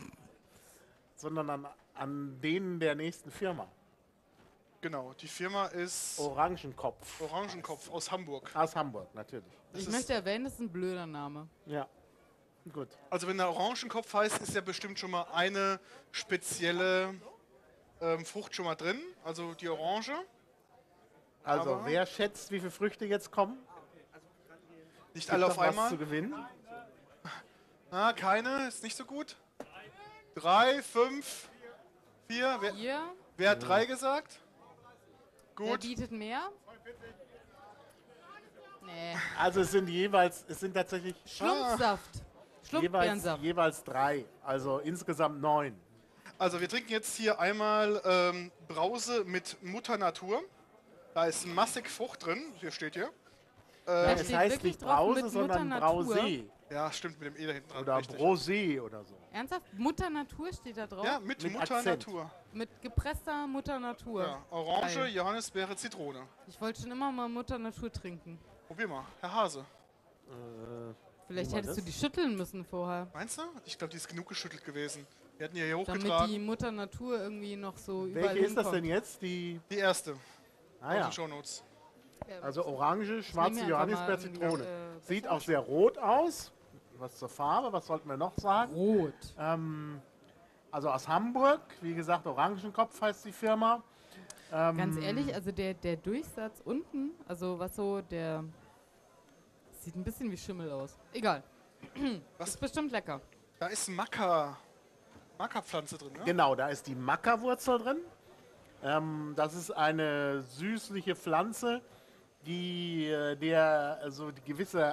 Sondern an denen der nächsten Firma. Genau, die Firma ist Orangenkopf. Orangenkopf aus Hamburg. Aus Hamburg, natürlich. Das Ich ist- möchte erwähnen, das ist ein blöder Name. Ja. Gut. Also wenn der Orangenkopf heißt, ist ja bestimmt schon mal eine spezielle Frucht schon mal drin, also die Orange. Also, Aber- wer schätzt, wie viele Früchte jetzt kommen? Nicht Gibt alle doch auf was einmal. zu gewinnen. Ah, keine, ist nicht so gut. 3, 5, 4. Hier, Wer hat 3 gesagt? wer Gut. bietet mehr? Nee. Also es sind tatsächlich Schlumpfsaft. Schlumpfbeerensaft. jeweils 3. Also insgesamt 9. Also wir trinken jetzt hier einmal Brause mit Mutter Natur. Da ist massig Frucht drin, hier steht hier. Da Es steht heißt wirklich nicht drauf, Brause, mit sondern Mutter Natur. Brause. Ja, stimmt, mit dem E da hinten dran. Oder richtig. Brosé oder so. Ernsthaft? Mutter Natur steht da drauf? Ja, mit Mit Mutter Akzent. Natur. Mit gepresster Mutter Natur. Ja, Orange, Geil. Johannisbeere, Zitrone. Ich wollte schon immer mal Mutter Natur trinken. Probier mal, Herr Hase. Vielleicht Wie war hättest du das? die schütteln müssen vorher. Meinst du? Ich glaube, die ist genug geschüttelt gewesen. Wir hatten die hier Damit hochgetragen. die Mutter Natur irgendwie noch so überall Welche ist das hinkommt. denn jetzt? Die, Die erste ah aus ja. den Shownotes. Also Orange, schwarze mir einfach Johannisbeere, mal Zitrone. einen, Sieht auch sehr rot aus. Was zur Farbe, was sollten wir noch sagen? Rot. Also aus Hamburg, wie gesagt, Orangenkopf heißt die Firma. Ganz ehrlich, also der Durchsatz unten, also was so der... Sieht ein bisschen wie Schimmel aus. Egal. Was? Ist bestimmt lecker. Da ist Maca-Pflanze drin, ne? Genau, da ist die Maca-Wurzel drin. Das ist eine süßliche Pflanze, die die gewisse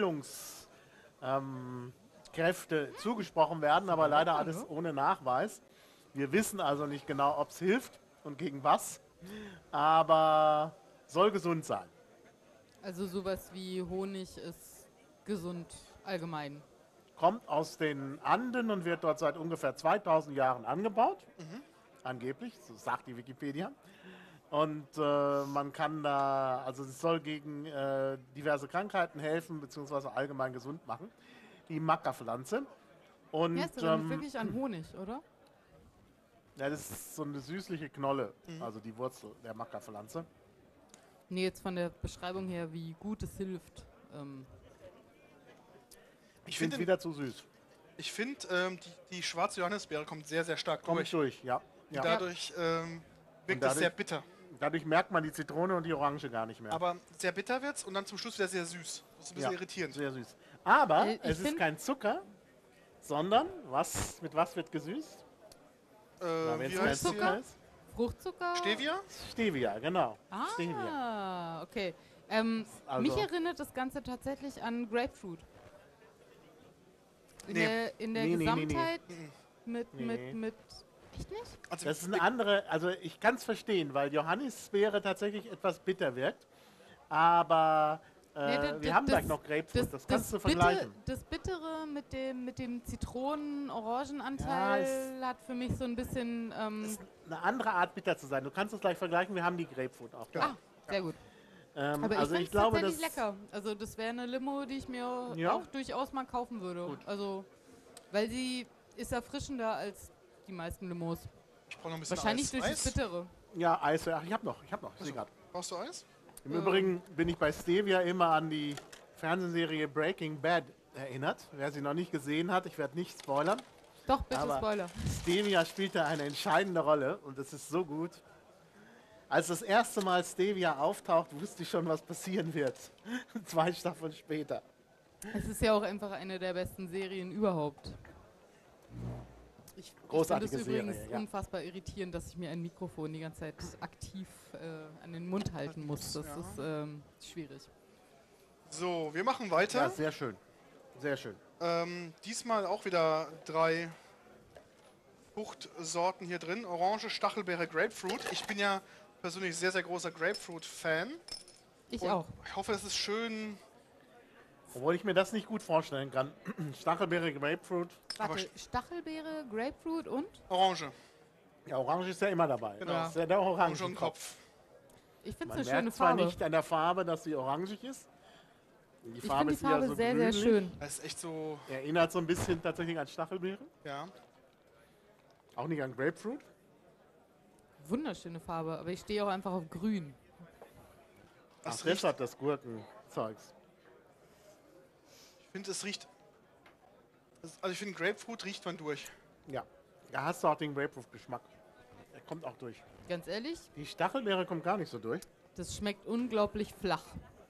Heilungskräfte zugesprochen werden, aber leider alles ohne Nachweis. Wir wissen also nicht genau, ob es hilft und gegen was, aber soll gesund sein. Also sowas wie Honig ist gesund allgemein. Kommt aus den Anden und wird dort seit ungefähr 2000 Jahren angebaut. Angeblich, so sagt die Wikipedia. Und man kann da, also es soll gegen diverse Krankheiten helfen, beziehungsweise allgemein gesund machen. Die Maca-Pflanze. Und Ja, ist aber nicht wirklich an Honig, oder? ja, das ist so eine süßliche Knolle, also die Wurzel der Maca-Pflanze. Nee, jetzt von der Beschreibung her, wie gut es hilft. Ich Ich finde es finde, wieder zu süß. die schwarze Johannisbeere kommt sehr, sehr stark Kommt durch. durch, ja. ja. Dadurch wirkt es dadurch- sehr bitter. Dadurch merkt man die Zitrone und die Orange gar nicht mehr. Aber sehr bitter wird's und dann zum Schluss wieder sehr süß. Das ist ein bisschen Ja, irritierend. Sehr süß. Aber Ich es ist find- kein Zucker, sondern mit was wird gesüßt? Na, wenn Wie es kein heißt Fruchtzucker? Zucker sie? ist? Fruchtzucker? Stevia? Stevia, genau. Stevia. Ah, okay. Also- Mich erinnert das Ganze tatsächlich an Grapefruit. In Nee. der Nee, nee, nee, nee. Gesamtheit Nee. mit. Echt nicht? Also Das ist eine andere, also ich kann es verstehen, weil Johannisbeere tatsächlich etwas bitter wirkt. Aber Nee, wir haben gleich noch Grapefruit, das kannst du vergleichen. Das Bittere mit dem Zitronen-Orangenanteil Ja, hat für mich so ein bisschen. Eine andere Art bitter zu sein. Du kannst es gleich vergleichen, wir haben die Grapefruit auch. Ah, sehr gut. Aber also ich ich finde es glaube, tatsächlich das lecker. Also das wäre eine Limo, die ich mir Ja. auch durchaus mal kaufen würde. Gut. Also, weil sie ist erfrischender als die meisten Limos. ich brauche noch ein bisschen Wahrscheinlich Eis. durch das Eis? Bittere. Ja, Eis, ach, ich habe noch, ich sehe gerade. Brauchst du Eis? Im Übrigen bin ich bei Stevia immer an die Fernsehserie Breaking Bad erinnert. Wer sie noch nicht gesehen hat, ich werde nicht spoilern. Doch, bitte Aber Spoiler. Stevia spielt da eine entscheidende Rolle und das ist so gut. Als das erste Mal Stevia auftaucht, wusste ich schon, was passieren wird. 2 Staffeln später. Es ist ja auch einfach eine der besten Serien überhaupt. Ich Großartige finde es übrigens Serie, ja. unfassbar irritierend, dass ich mir ein Mikrofon die ganze Zeit aktiv an den Mund halten muss. Das Ja. ist schwierig. So, wir machen Ja, weiter. sehr schön. Sehr schön. Diesmal auch wieder 3 Fruchtsorten hier drin. Orange, Stachelbeere, Grapefruit. Ich bin ja persönlich sehr, sehr großer Grapefruit-Fan. Ich Und auch. Ich hoffe, es ist schön. Obwohl ich mir das nicht gut vorstellen kann. Stachelbeere, Grapefruit. Warte, Stachelbeere, Grapefruit und? Orange. Ja, Orange ist ja immer dabei. Genau. Das ist ja der Orange im Orangenkopf. Kopf. Ich finde Man es eine schöne merkt zwar Farbe. nicht an der Farbe, dass sie orangig ist. Die Ich finde die ist eher Farbe so sehr, sehr grünlich. schön. Das ist echt so, Erinnert so ein bisschen tatsächlich an Stachelbeere. ja. Auch nicht an Grapefruit. Wunderschöne Farbe, aber ich stehe auch einfach auf grün. Ach, Das riecht, deshalb das Gurkenzeugs. ich finde, es riecht. Also, ich finde, Grapefruit riecht man durch. Ja, da hast du auch den Grapefruit-Geschmack. Der kommt auch durch. Ganz ehrlich, Die Stachelbeere kommt gar nicht so durch. das schmeckt unglaublich flach.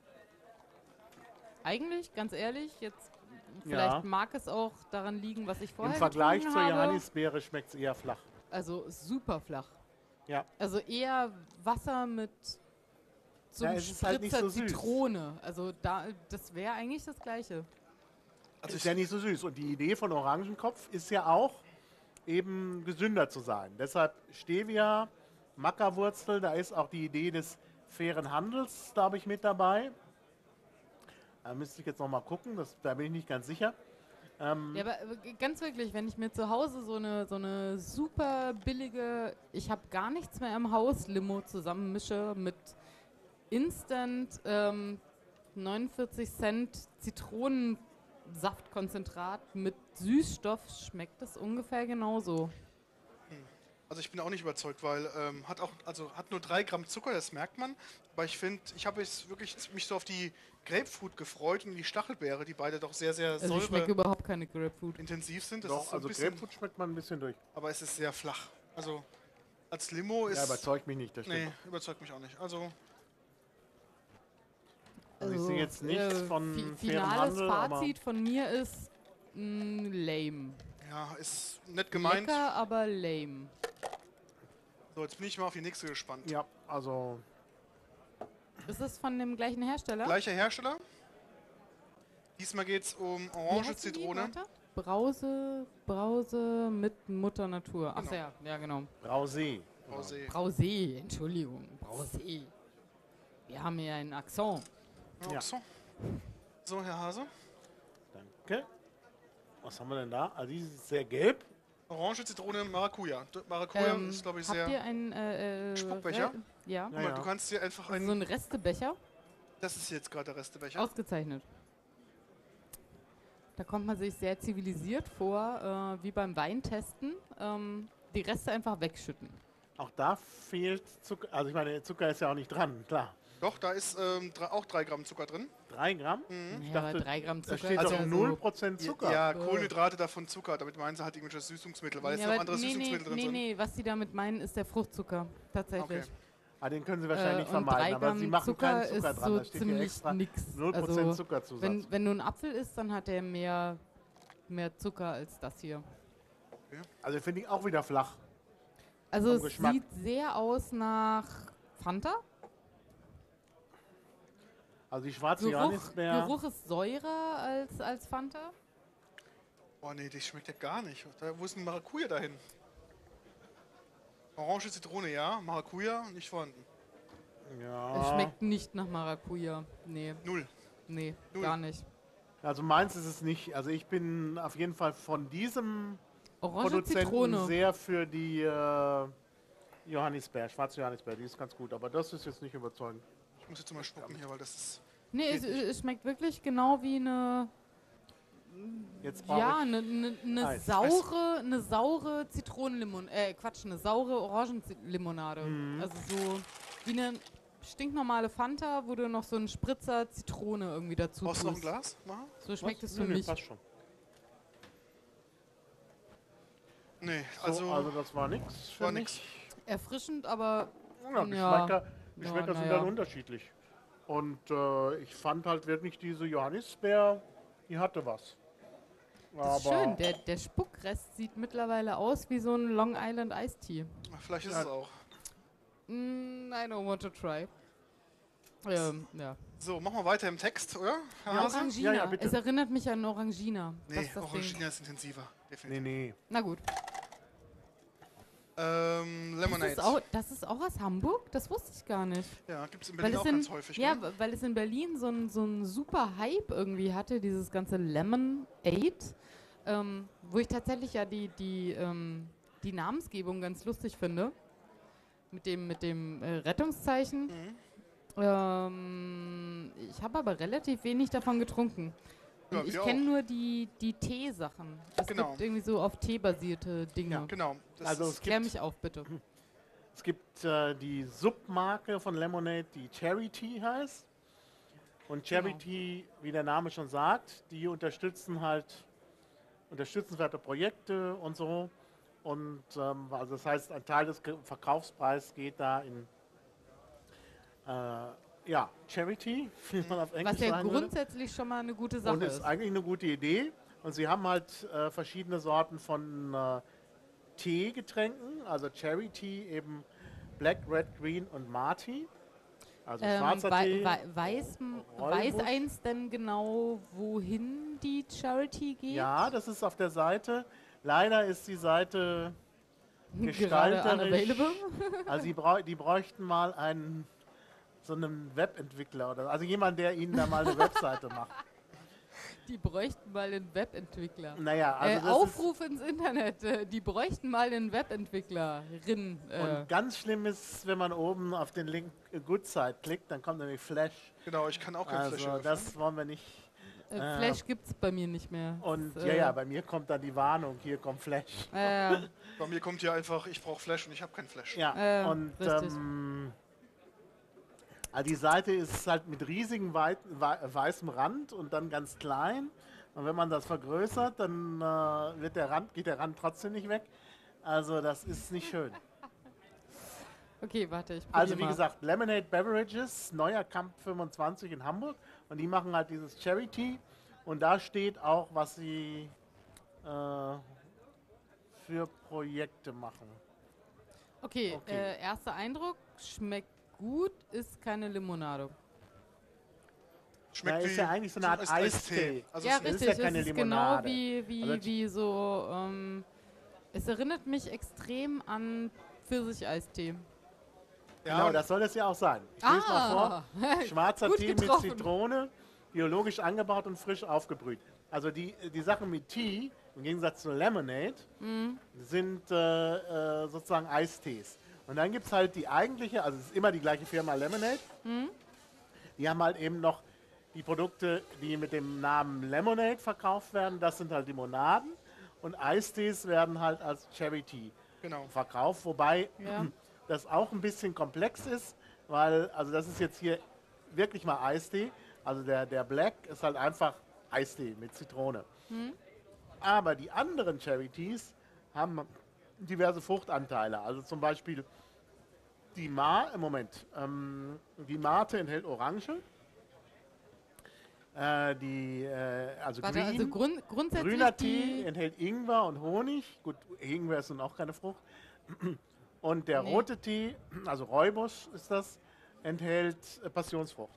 Eigentlich, ganz ehrlich, jetzt vielleicht Ja. mag es auch daran liegen, was ich vorher Im Vergleich getrunken zur habe. Johannisbeere schmeckt es eher flach. Also super flach. Ja. Also eher Wasser mit so Ja, einem es ist halt nicht Spritzer so süß. Zitrone. Also das wäre eigentlich das Gleiche. Also Ist ja nicht so süß. Und die Idee von Orangenkopf ist ja auch, eben gesünder zu sein. Deshalb Stevia, Mackerwurzel, da ist auch die Idee des fairen Handels, glaube ich, mit dabei. Da müsste ich jetzt noch mal gucken, da bin ich nicht ganz sicher. Ja, aber ganz wirklich, wenn ich mir zu Hause so eine super billige, ich habe gar nichts mehr im Haus, Limo zusammenmische mit Instant 49 Cent Zitronensaftkonzentrat mit Süßstoff, schmeckt das ungefähr genauso. Also ich bin auch nicht überzeugt, weil hat nur 3 Gramm Zucker, das merkt man. Aber ich finde, ich habe jetzt wirklich mich so auf die Grapefruit gefreut und die Stachelbeere, die beide doch sehr, sehr Also ich schmecke überhaupt keine Grapefruit. intensiv sind. Das ist Doch, so ein also bisschen, Grapefruit schmeckt man ein bisschen durch. aber es ist sehr flach. Also als Limo ist. Ja, überzeugt mich nicht, das stimmt. Nee, überzeugt mich auch nicht. Also Also ich sehe jetzt nichts von fairem finales Handel, aber- Fazit von mir ist lame. ja, ist nett gemeint. Lecker, aber lame. So, jetzt bin ich mal auf die nächste gespannt. Ja, also Ist es von dem gleichen Hersteller? Gleicher Hersteller. Diesmal geht es um Wie Orange heißen die? Zitrone. Warte. Brause mit Mutter Natur. Ach Genau. ja, genau. Brausé. Rosé. Brause, Entschuldigung. Brause. Wir haben hier einen Akzent. Ja. So, Herr Hase. Danke. Was haben wir denn da? Also die ist sehr gelb. Orange Zitrone Maracuja. Maracuja ist, glaube ich, habt ihr sehr. einen Spuckbecher? Ja. Guck mal, du kannst dir einfach Also so einen. ein Restebecher. Das ist jetzt gerade der Restebecher. Ausgezeichnet. Da kommt man sich sehr zivilisiert vor, wie beim Weintesten. Die Reste einfach wegschütten. Auch da fehlt Zucker. Also ich meine, Zucker ist ja auch nicht dran, klar. Doch, da ist auch 3 Gramm Zucker drin. 3 Gramm? Mhm. Ja, aber 3 Gramm Da Zucker steht ist doch ja 0% Zucker. Ja, Kohlenhydrate davon Zucker. Damit meinen sie halt irgendwelche Süßungsmittel, weil jetzt noch andere Süßungsmittel drin sind. Nee, was sie damit meinen, ist der Fruchtzucker. Tatsächlich. Okay. Ah, den können Sie wahrscheinlich nicht Und vermeiden, 3 aber Sie Gramm machen Zucker keinen Zucker ist dran. so Da steht hier ziemlich extra nix. 0% Also, Zuckerzusatz. wenn du einen Apfel isst, dann hat der mehr Zucker als das hier. Also finde ich auch wieder flach. Also Vom es Geschmack. sieht sehr aus nach Fanta. Also die schwarze Johannisbeer. Geruch ist säurer als Fanta. Oh nee, das schmeckt ja gar nicht. Wo ist denn Maracuja dahin? Orange Zitrone, ja. Maracuja nicht vorhanden. Es Ja. schmeckt nicht nach Maracuja. Nee, 0. nee, Null. gar nicht. Also meins ist es nicht. Also ich bin auf jeden Fall von diesem Orange Produzenten Zitrone. sehr für die Johannisbeer, schwarze Johannisbeer. Die ist ganz gut, aber das ist jetzt nicht überzeugend. Ich muss jetzt mal spucken hier, weil das ist... Nee, es schmeckt wirklich genau wie eine, Jetzt brauche ja, ich eine Eis. saure Zitronenlimonade, Quatsch, eine saure Orangenlimonade. Mhm. Also so wie eine stinknormale Fanta, wo du noch so einen Spritzer Zitrone irgendwie dazu Brauchst du noch ein tust. Glas? Machen? So schmeckt es Nee, für nee, mich. passt schon. Nee, Also, also das war nichts für war mich. nix. Erfrischend, aber Ja, Ja. Geschmäcker sind naja. dann unterschiedlich. Und ich fand halt wirklich diese Johannisbeer, die hatte was. das ist schön. Der Spuckrest sieht mittlerweile aus wie so ein Long Island Iced Tea. Vielleicht ist Ja. es auch. I don't want to try. Ja. So, machen wir weiter im Text, oder? Herr Ja, Hase? Orangina. Ja, bitte. Es erinnert mich an Orangina. Das Nee, ist das Ding. Orangina ist intensiver. Nee, Definitiv. nee. Na gut. Lemonade. Das ist auch aus Hamburg? Das wusste ich gar nicht. Ja, gibt es in Berlin auch ganz häufig. ja, ne? weil es in Berlin so ein super Hype irgendwie hatte, dieses ganze Lemonade, wo ich tatsächlich ja die Namensgebung ganz lustig finde. Mit dem Rettungszeichen. Mhm. Ich habe aber relativ wenig davon getrunken. Und Ja, ich wir kenne auch. nur die Teesachen. Es Genau. gibt irgendwie so auf Tee basierte Dinge. Ja. Genau. Das Also ist, es Klär gibt, mich auf, bitte. es gibt die Submarke von Lemonade, die Cherry Tea heißt. Und Cherry Genau. Tea, wie der Name schon sagt, die unterstützen halt unterstützenswerte Projekte und so. Und also das heißt, ein Teil des Verkaufspreises geht da in Charity, wie man auf Englisch Was ja sagen würde. grundsätzlich schon mal eine gute Sache Und ist ist. eigentlich eine gute Idee. Und sie haben halt verschiedene Sorten von Teegetränken, also Cherry Tea, eben Black, Red, Green und Marty. Also schwarzer Tee. Weiß Räubusch. eins denn genau, wohin die Charity geht? Ja, das ist auf der Seite. Leider ist die Seite Gerade gestalterisch. unavailable. Also die bräuchten mal so einen Webentwickler oder also jemand, der ihnen da mal eine Webseite macht. Die bräuchten mal einen Webentwickler. Naja, also das Aufruf ins Internet. Die bräuchten mal einen Webentwicklerin. Und ganz schlimm ist, wenn man oben auf den Link Good Side klickt, dann kommt nämlich Flash. genau, ich kann auch kein Flash Also öffnen. das wollen wir nicht. Flash gibt es bei mir nicht mehr. Und Das, bei mir kommt dann die Warnung, hier kommt Flash. ja. Bei mir kommt hier einfach, ich brauche Flash und ich habe kein Flash. Ja, und richtig. also die Seite ist halt mit riesigem weißem Rand und dann ganz klein. Und wenn man das vergrößert, dann geht der Rand trotzdem nicht weg. Also das ist nicht schön. Okay, warte, ich probier Also wie mal. gesagt, Lemonade Beverages, neuer Camp 25 in Hamburg. Und die machen halt dieses Cherry Tea. Und da steht auch, was sie für Projekte machen. Okay, Okay. erster Eindruck, schmeckt gut, ist keine Limonade. Schmeckt Ja, ist ja eigentlich so eine Art Eistee. Also Ja, es ist richtig, ja es keine ist Limonade. genau wie Also- wie so, es erinnert mich extrem an Pfirsich-Eistee. Genau, ja, das soll es ja auch sein. Ich lese mal vor. Schwarzer Gut Tee getroffen. mit Zitrone, biologisch angebaut und frisch aufgebrüht. Also die Sachen mit Tee, im Gegensatz zu Lemonade, sind sozusagen Eistees. Und dann gibt es halt die eigentliche, also es ist immer die gleiche Firma Lemonade. Die haben halt eben noch die Produkte, die mit dem Namen Lemonade verkauft werden. Das sind halt Limonaden. Und Eistees werden halt als Cherry Tea genau. verkauft. Wobei Ja. das auch ein bisschen komplex ist, weil, also das ist jetzt hier wirklich mal Eistee. Also der Black ist halt einfach Eistee mit Zitrone. Aber die anderen Cherry Teas haben diverse Fruchtanteile. Also zum Beispiel die die Mate enthält Orange. Also Warte, also grundsätzlich grüner Tee enthält Ingwer und Honig. Gut, Ingwer ist nun auch keine Frucht. Und der Nee. rote Tee, also Rooibos ist das, enthält Passionsfrucht.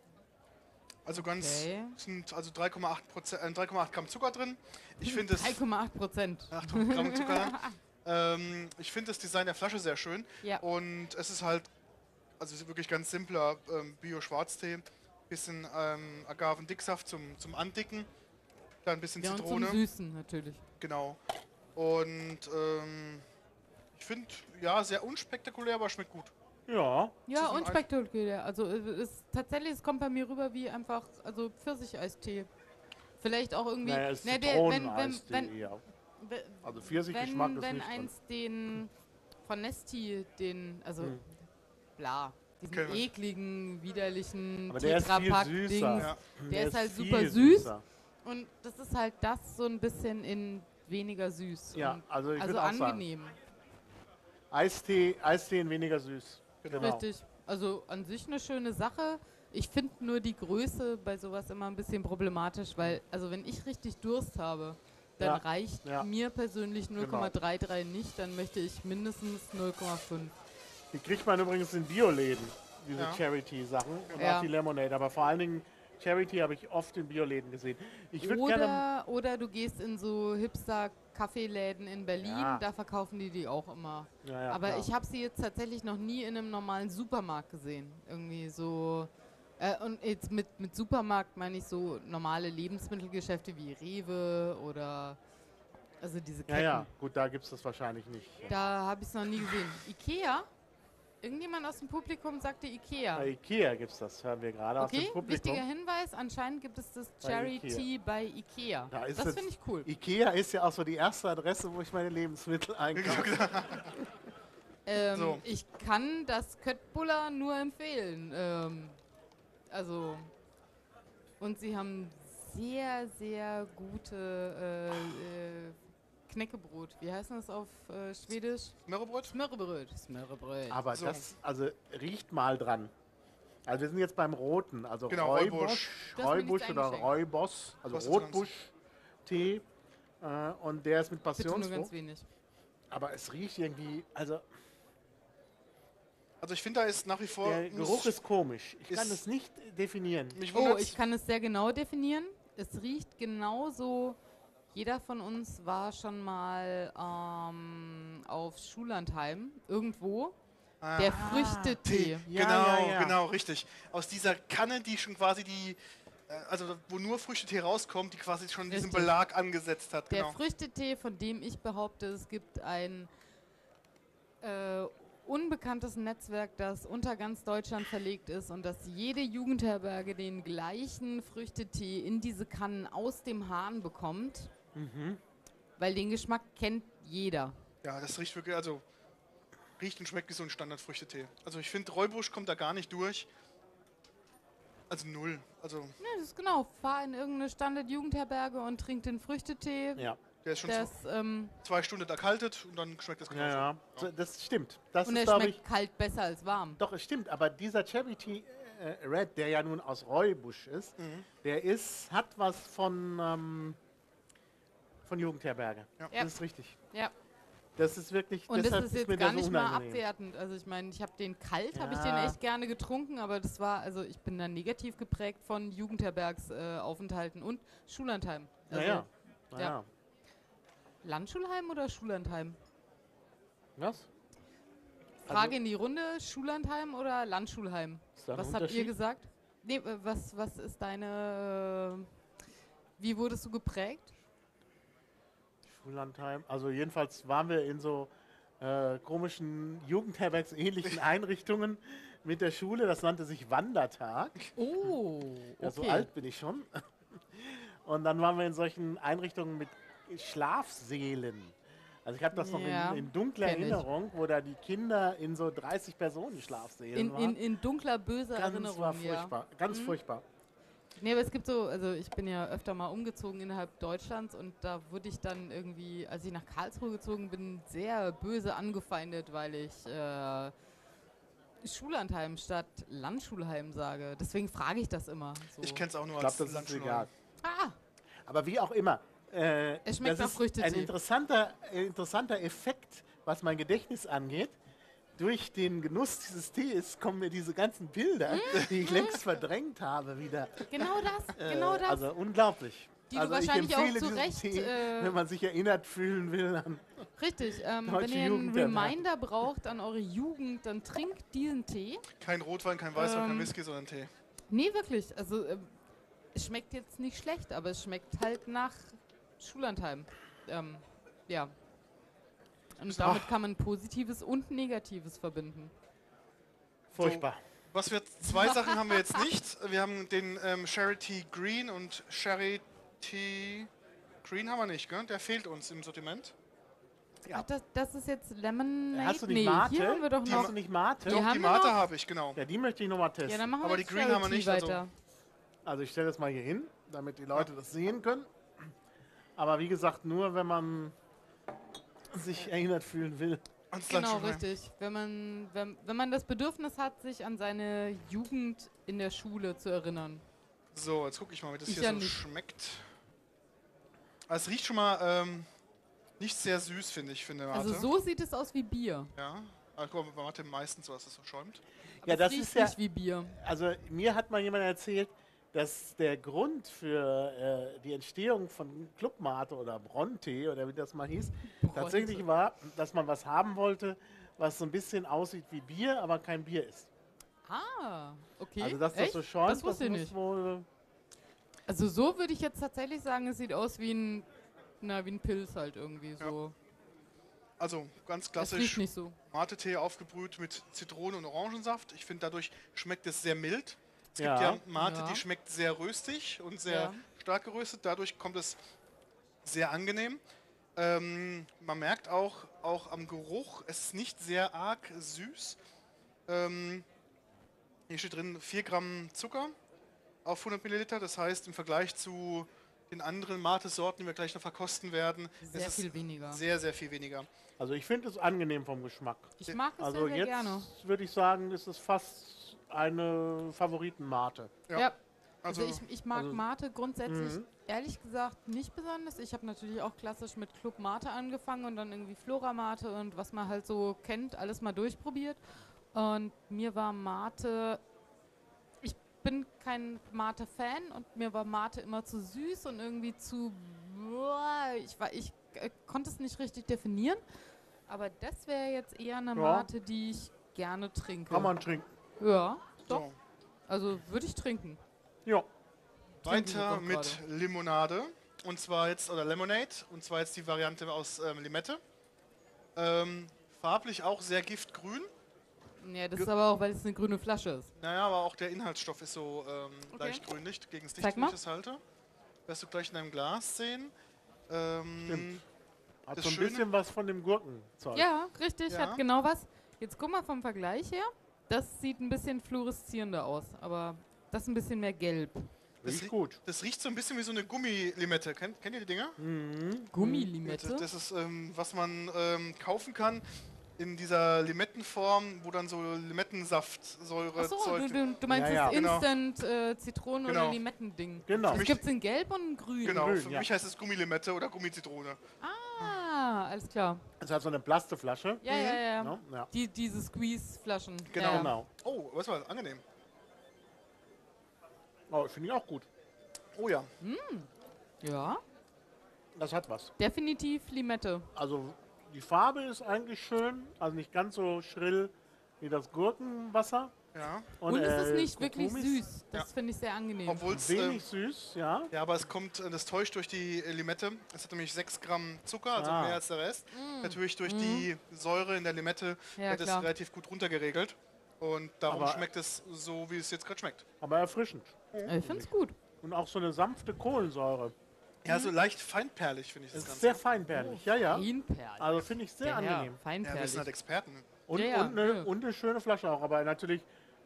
Also Okay. sind also 3,8 Gramm Zucker drin. Ich finde es 3,8%. 8 Gramm Zucker. Ich finde das Design der Flasche sehr schön. Ja. Und es ist halt, also es ist wirklich ganz simpler Bio-Schwarztee. Bisschen Agavendicksaft zum Andicken. Dann ein bisschen Ja, und zum Zitrone. Süßen natürlich. Genau. Und ich finde, ja, sehr unspektakulär, aber schmeckt gut. Ja, Ja, ist ein unspektakulär. Also es kommt bei mir rüber wie einfach, also Pfirsicheistee. Vielleicht auch irgendwie. naja, ist ne, Zitroneneistee wenn, eher. wenn, Also Pfirsichgeschmack ist wenn nicht drin. eins den von Nesti, also bla, diesen Kennen wir. ekligen, widerlichen Aber der ist viel Tetrapack-Dings, süßer. Ja. der ist halt viel super süß. süßer. Und das ist halt das so ein bisschen in weniger süß. Ja, Und, also ich also würde auch sagen, angenehm, Eistee in weniger süß. Genau. richtig. Also an sich eine schöne Sache. Ich finde nur die Größe bei sowas immer ein bisschen problematisch, weil, also wenn ich richtig Durst habe, dann Ja, reicht ja. mir persönlich 0,33 nicht, dann möchte ich mindestens 0,5. Die kriegt man übrigens in Bioläden, diese Ja. Charity-Sachen und Ja. auch die Lemonade. Aber vor allen Dingen Charity habe ich oft in Bioläden gesehen. Ich würde gerne. Oder du gehst in so Hipster-Kaffeeläden in Berlin, Ja. da verkaufen die auch immer. Ja, ja, Aber klar. ich habe sie jetzt tatsächlich noch nie in einem normalen Supermarkt gesehen. Irgendwie so. Und jetzt mit Supermarkt meine ich so normale Lebensmittelgeschäfte wie Rewe oder. Also diese Ja, Ketten. ja, gut, da gibt es das wahrscheinlich nicht. Da habe ich es noch nie gesehen. Ikea? Irgendjemand aus dem Publikum sagte Ikea. Bei Ikea gibt es das, hören wir gerade aus dem Okay, Publikum. wichtiger Hinweis, anscheinend gibt es das Bei Charity Ikea. bei Ikea. Da ist Das jetzt- finde ich cool. Ikea ist ja auch so die erste Adresse, wo ich meine Lebensmittel einkaufe. So. Ich kann das Köttbullar nur empfehlen. Und sie haben sehr, sehr gute Knäckebrot. Wie heißt das auf Schwedisch? Smørrebrød? Smørrebröt. Aber So. also riecht mal dran. Also wir sind jetzt beim Roten, also Genau, Rooibos, Du hast mir nichts Rooibos oder eingeschenkt. Rooibos, also Kostet 20. Rotbusch-Tee. Und der ist mit Bitte nur ganz Passionsfrucht. wenig. Aber es riecht irgendwie, also Also ich finde, da ist nach wie vor... der Geruch ist komisch. Ich kann ist- es nicht definieren. Mich Oh, wundert's. ich kann es sehr genau definieren. Es riecht genauso. Jeder von uns war schon mal auf Schullandheim irgendwo. Der Früchtetee. Ja, genau, ja, ja. genau, richtig. Aus dieser Kanne, die schon quasi also wo nur Früchtetee rauskommt, die quasi schon diesen Richtig. Belag angesetzt hat. Der Genau. Früchtetee, von dem ich behaupte, es gibt ein unbekanntes Netzwerk, das unter ganz Deutschland verlegt ist und dass jede Jugendherberge den gleichen Früchtetee in diese Kannen aus dem Hahn bekommt, weil den Geschmack kennt jeder. Ja, das riecht wirklich, also riecht und schmeckt wie so ein Standardfrüchtetee. Also ich finde, Rooibos kommt da gar nicht durch. Also null. Also Ja, das ist genau. Fahr in irgendeine Standard-Jugendherberge und trink den Früchtetee. Ja, der ist schon Der so ist, 2 Stunden erkaltet und dann schmeckt das ja, genauso. ja. So, das stimmt. Das und ist, er glaube schmeckt ich, kalt besser als warm. doch, es stimmt. Aber dieser Charity Red, der ja nun aus Rooibusch ist, hat was von Jugendherberge. Ja. Ja. Das ist richtig. Ja. Das ist wirklich, Und deshalb das ist mir jetzt der gar so nicht mal unangenehm. abwertend. Also ich meine, ich habe den kalt, habe ich den Ja. echt gerne getrunken, aber das war, also ich bin dann negativ geprägt von Jugendherbergsaufenthalten und Schullandheim. Also Naja. ja. Naja. Landschulheim oder Schullandheim? Was? Frage Also- in die Runde, Schullandheim oder Landschulheim? Ist da ein Was habt ihr Unterschied? gesagt? Nee, was ist deine, wie wurdest du geprägt? Schullandheim. Also jedenfalls waren wir in so komischen Jugendherbergsähnlichen Einrichtungen mit der Schule. Das nannte sich Wandertag. Oh, Ja, so alt bin ich schon. Und dann waren wir in solchen Einrichtungen mit Schlafsälen. Also ich habe das noch Ja, in dunkler kenn ich. Erinnerung, wo da die Kinder in so 30 Personen Schlafsälen waren. In dunkler, böser Ganz Erinnerung, war ja. furchtbar, ganz furchtbar. Nee, aber es gibt so, also ich bin ja öfter mal umgezogen innerhalb Deutschlands und da wurde ich dann irgendwie, als ich nach Karlsruhe gezogen bin, sehr böse angefeindet, weil ich Schullandheim statt Landschulheim sage. Deswegen frage ich das immer. So. Ich kenne es auch nur Ich als glaube, das ist Landschulheim. egal. Ah, Aber wie auch immer, es schmeckt das nach ist ein Früchtetee. interessanter Effekt, was mein Gedächtnis angeht. Durch den Genuss dieses Tees kommen mir diese ganzen Bilder, die ich längst verdrängt habe, wieder. Genau das, genau das. Also unglaublich. Die du also ich wahrscheinlich auch empfehle zu diesen Recht, Tee, wenn man sich erinnert fühlen will an Richtig, wenn deutsche ihr einen Jugend der Reminder braucht an eure Jugend, dann trinkt diesen Tee. Kein Rotwein, kein Weißwein, kein Whisky, sondern Tee. Nee, wirklich. Also es schmeckt jetzt nicht schlecht, aber es schmeckt halt nach Schullandheim. Ja. Und damit kann man Positives und Negatives verbinden. furchtbar. Zwei Sachen haben wir jetzt nicht. Wir haben den Charity Green und Charity Green haben wir nicht, gell? Der fehlt uns im Sortiment. Ja. Ach, das ist jetzt Lemonade? Hast du nicht nee, Mate? hier haben wir doch Hast noch. du nicht Mate? Die Doch, haben die wir Mate noch. habe ich, genau. Ja, die möchte ich nochmal testen. Ja, dann machen wir Aber die jetzt Green haben wir Charity nicht, also- weiter. Also ich stelle das mal hier hin, damit die Leute das sehen können. Aber wie gesagt, nur wenn man sich erinnert fühlen will. Ans Genau, Landschulheim. richtig. Wenn man das Bedürfnis hat, sich an seine Jugend in der Schule zu erinnern. So, jetzt gucke ich mal, wie das Ich hier ja so nicht. schmeckt. Es riecht schon mal nicht sehr süß, finde ich, für eine Mate. Also so sieht es aus wie Bier. Ja. Aber guck mal, bei Mate meistens so, dass es so schäumt. Ja, es das riecht ist ja, nicht wie Bier. also mir hat mal jemand erzählt, dass der Grund für die Entstehung von Club Mate oder Bronte oder wie das mal hieß, tatsächlich war, dass man was haben wollte, was so ein bisschen aussieht wie Bier, aber kein Bier ist. Ah, okay. Also dass das Echt? so schäumt, Das wusste ich muss nicht. wohl... Also so würde ich jetzt tatsächlich sagen, es sieht aus wie ein Pilz halt irgendwie so. Also ganz Es riecht klassisch nicht so. Mate-Tee aufgebrüht mit Zitrone und Orangensaft. Ich finde, dadurch schmeckt es sehr mild. Es Ja. gibt ja Mate, Ja. die schmeckt sehr röstig und sehr Ja. stark geröstet. Dadurch kommt es sehr angenehm. Man merkt auch am Geruch, es ist nicht sehr arg süß. Hier steht drin 4 Gramm Zucker auf 100 Milliliter. Das heißt, im Vergleich zu den anderen Mate-Sorten, die wir gleich noch verkosten werden, Sehr ist es viel weniger. sehr, sehr viel weniger. Also ich finde es angenehm vom Geschmack. Ich mag es Also sehr, sehr jetzt gerne. würde ich sagen, ist es fast eine Favoritenmate. Ja. Ja. Also Also, ich mag also- Mate grundsätzlich ehrlich gesagt nicht besonders. Ich habe natürlich auch klassisch mit Club Mate angefangen und dann irgendwie Flora Mate und was man halt so kennt, alles mal durchprobiert. Und mir war Mate, ich bin kein Mate-Fan und mir war Mate immer zu süß und irgendwie zu, ich konnte es nicht richtig definieren. Aber das wäre jetzt eher eine Ja. Mate, die ich gerne trinke. Kann man trinken. Ja, doch. so. Also würde ich trinken. Ja. Trinken wir Weiter doch mit Limonade. Und zwar jetzt, oder Lemonade. Und zwar jetzt die Variante aus Limette. Farblich auch sehr giftgrün. Ja, das ist aber auch, weil es eine grüne Flasche ist. Naja, aber auch der Inhaltsstoff ist so leicht grünlich, gegen das Zeig Dichte, mal. ich das halte. Wirst du gleich in deinem Glas sehen. Stimmt. Hat Das so ein Schöne- bisschen was von dem Gurkenzeug. Ja, richtig, Ja. hat genau was. Jetzt guck mal vom Vergleich her. Das sieht ein bisschen fluoreszierender aus, aber das ist ein bisschen mehr gelb. Riecht rie- gut. Das riecht so ein bisschen wie so eine Gummilimette. Kennt ihr die Dinger? Gummilimette. Das ist, was man kaufen kann in dieser Limettenform, wo dann so Limettensaftsäure Achso, Zeug. du meinst Ja, ja. das Genau. Instant Zitronen- Genau. oder Limettending. Genau. Das gibt es in gelb und in grün. Genau, Grün, für ja. mich heißt es Gummilimette oder Gummizitrone. Ah, alles klar. Das hat so eine Plasteflasche. Ja, ja, ja. Ne? Ja. Diese Squeeze-Flaschen. Genau. Ja. Genau. Oh, was war das? Angenehm. Oh, finde ich auch gut. Oh ja. Ja, Das hat was. definitiv Limette. Also die Farbe ist eigentlich schön, also nicht ganz so schrill wie das Gurkenwasser. Ja. Und es ist nicht wirklich Kurkumis. süß. Das finde ich sehr angenehm. Obwohl es. Wenig süß, ja. Ja, aber es kommt, das täuscht durch die Limette. Es hat nämlich 6 Gramm Zucker, also Ah. mehr als der Rest. Natürlich durch die Säure in der Limette Ja, wird es klar. relativ gut runtergeregelt. Und darum Aber- schmeckt es so, wie es jetzt gerade schmeckt. Aber erfrischend. Ich finde es gut. Und auch so eine sanfte Kohlensäure. Ja, so leicht feinperlig finde ich das Es ist Ganze. sehr feinperlig, ja. Feinperlig. Also finde ich sehr angenehm. Ja, wir Feinperlig. sind halt Experten. Und, Ja, und, ja. und eine schöne Flasche auch, aber natürlich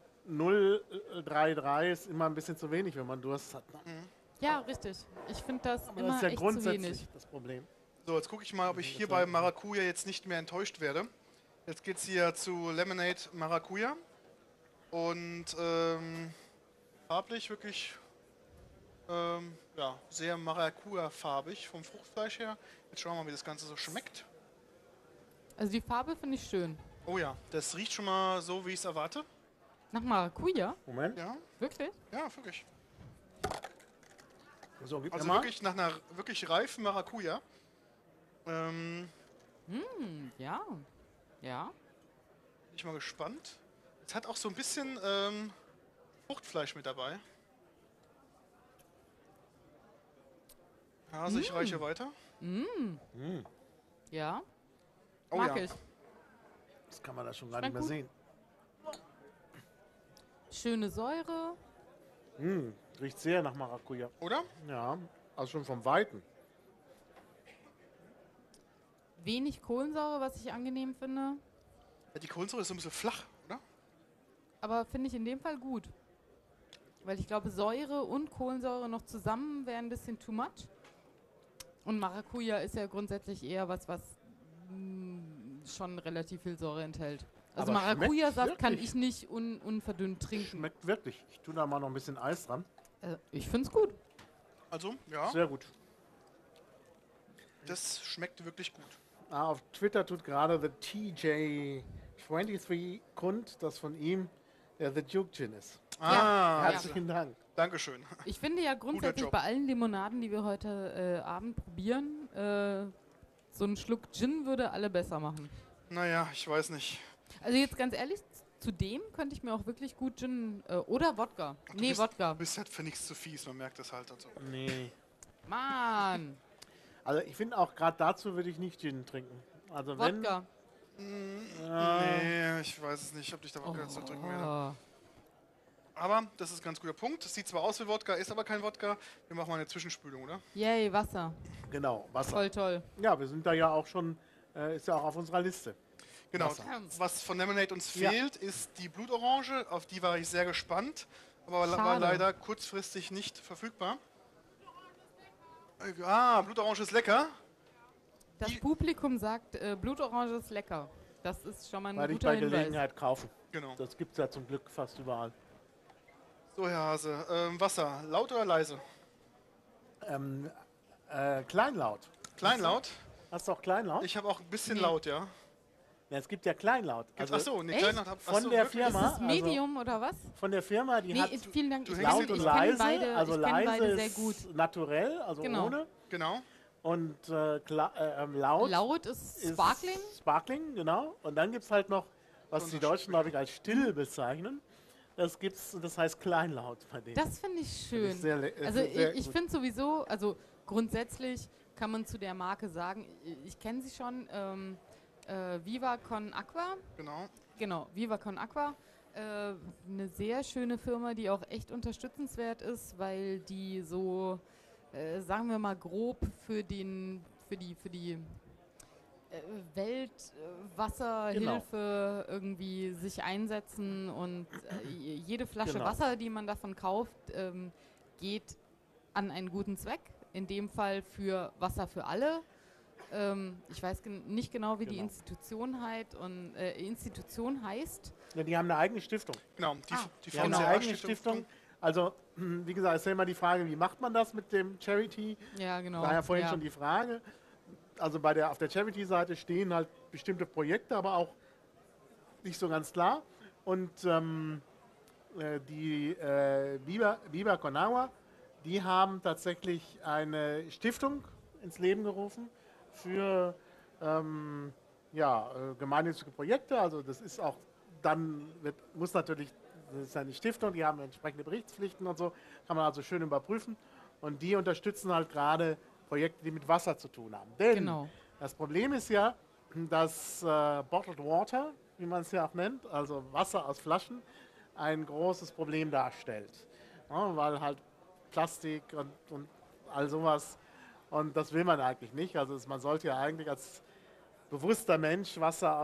0,33 ist immer ein bisschen zu wenig, wenn man Durst hat. Ne? Ja, richtig. Ich finde das Aber immer das ist ja echt zu grundsätzlich wenig. das Problem. So, jetzt gucke ich mal, ob ich hier bei Maracuja jetzt nicht mehr enttäuscht werde. Jetzt geht es hier zu Lemonade Maracuja. Und farblich wirklich ja, sehr Maracuja-farbig vom Fruchtfleisch her. Jetzt schauen wir mal, wie das Ganze so schmeckt. Also die Farbe finde ich schön. Oh ja, das riecht schon mal so, wie ich es erwarte. Nach Maracuja? Moment. Ja, Wirklich? ja, wirklich. So, gib Also mir mal. wirklich nach einer wirklich reifen Maracuja. Ja. Ja. Bin ich mal gespannt. Es hat auch so ein bisschen Fruchtfleisch mit dabei. Also ich reiche weiter. Ja. Oh Mag ja. ich. Das kann man da schon gar Schmeckt nicht mehr gut. sehen. Schöne Säure. Riecht sehr nach Maracuja. Oder? Ja, also schon vom Weiten. Wenig Kohlensäure, was ich angenehm finde. Ja, die Kohlensäure ist so ein bisschen flach, oder? Aber finde ich in dem Fall gut. Weil ich glaube, Säure und Kohlensäure noch zusammen wäre ein bisschen too much. Und Maracuja ist ja grundsätzlich eher was schon relativ viel Säure enthält. Also Aber schmeckt Maracuja-Saft kann wirklich. ich nicht unverdünnt trinken. Schmeckt wirklich. Ich tue da mal noch ein bisschen Eis dran. Ich finde es gut. Also, ja, Sehr gut. das schmeckt wirklich gut. Auf Twitter tut gerade The TJ23 kund, dass von ihm der The Duke Gin ist. Ah, Herzlichen Dank. Dankeschön. Ich finde ja grundsätzlich Job. bei allen Limonaden, die wir heute Abend probieren, so ein Schluck Gin würde alle besser machen. Naja, ich weiß nicht. Also jetzt ganz ehrlich, zu dem könnte ich mir auch wirklich gut Gin oder Wodka. Nee, Wodka. Du bist halt für nichts zu fies, man merkt das halt. Also. Nee. Mann, Also ich finde auch gerade dazu würde ich nicht Gin trinken. Also wenn. Wodka. Nee, ich weiß es nicht, ob ich da Wodka dazu trinken werde. Oh. Aber das ist ein ganz guter Punkt. Es sieht zwar aus wie Wodka, ist aber kein Wodka. Wir machen mal eine Zwischenspülung, oder? Yay, Wasser. Genau, Wasser. Voll toll. Ja, wir sind da ja auch schon, ist ja auch auf unserer Liste. Genau. Wasser. Was von Lemonade uns Ja. fehlt, ist die Blutorange. Auf die war ich sehr gespannt, aber war Schade. leider kurzfristig nicht verfügbar. Blutorange ist lecker. Das Die- Publikum sagt, Blutorange ist lecker. Das ist schon mal ein Weil ich guter bei Hinweis. Gelegenheit kaufen. Genau. Das gibt es ja zum Glück fast überall. So, Herr Hase. Wasser, laut oder leise? Kleinlaut. Kleinlaut? Hast du auch Kleinlaut? Ich habe auch ein bisschen Nee. laut, ja. Ja, es gibt ja Kleinlaut. Also Achso, nee, echt? Kleinlaut. von der wirklich? Firma. Ist es Medium oder was? von der Firma, die Nee, hat vielen Dank. Du Ich hängst kenn- laut und ich leise. kenn beide, Also ich kenn leise beide sehr ist gut. naturell, also Genau. ohne. Genau. Und laut, Laut ist ist Sparkling. Sparkling, genau. Und dann gibt es halt noch, was So die eine Deutschen, glaube ich, als still bezeichnen. Das gibt's, das heißt Kleinlaut bei denen. Das finde ich schön. sehr Also sehr ich gut. finde sowieso, also grundsätzlich kann man zu der Marke sagen, ich kenne sie schon, Viva Con Aqua. Genau. Genau, Viva Con Aqua. Eine sehr schöne Firma, die auch echt unterstützenswert ist, weil die so, sagen wir mal grob für die Weltwasserhilfe irgendwie sich einsetzen und jede Flasche Genau. Wasser, die man davon kauft, geht an einen guten Zweck. In dem Fall für Wasser für alle. Ich weiß nicht genau, wie die Genau. Institution heißt. Ja, die haben eine eigene Stiftung. Genau. Die Die haben eine VCA eigene Stiftung. Also, wie gesagt, ist ja immer die Frage, wie macht man das mit dem Charity? Ja, genau. War ja vorhin ja. schon die Frage. Also auf der Charity-Seite stehen halt bestimmte Projekte, aber auch nicht so ganz klar. Und die Viva Con Agua, die haben tatsächlich eine Stiftung ins Leben gerufen für gemeinnützige Projekte. Also das ist auch muss natürlich, das ist eine Stiftung, die haben entsprechende Berichtspflichten und so, kann man also schön überprüfen. Und die unterstützen halt gerade Projekte, die mit Wasser zu tun haben. Denn Genau. das Problem ist ja, dass Bottled Water, wie man es ja auch nennt, also Wasser aus Flaschen, ein großes Problem darstellt. Ja, weil halt Plastik und all sowas Und das will man eigentlich nicht. Also man sollte ja eigentlich als bewusster Mensch Wasser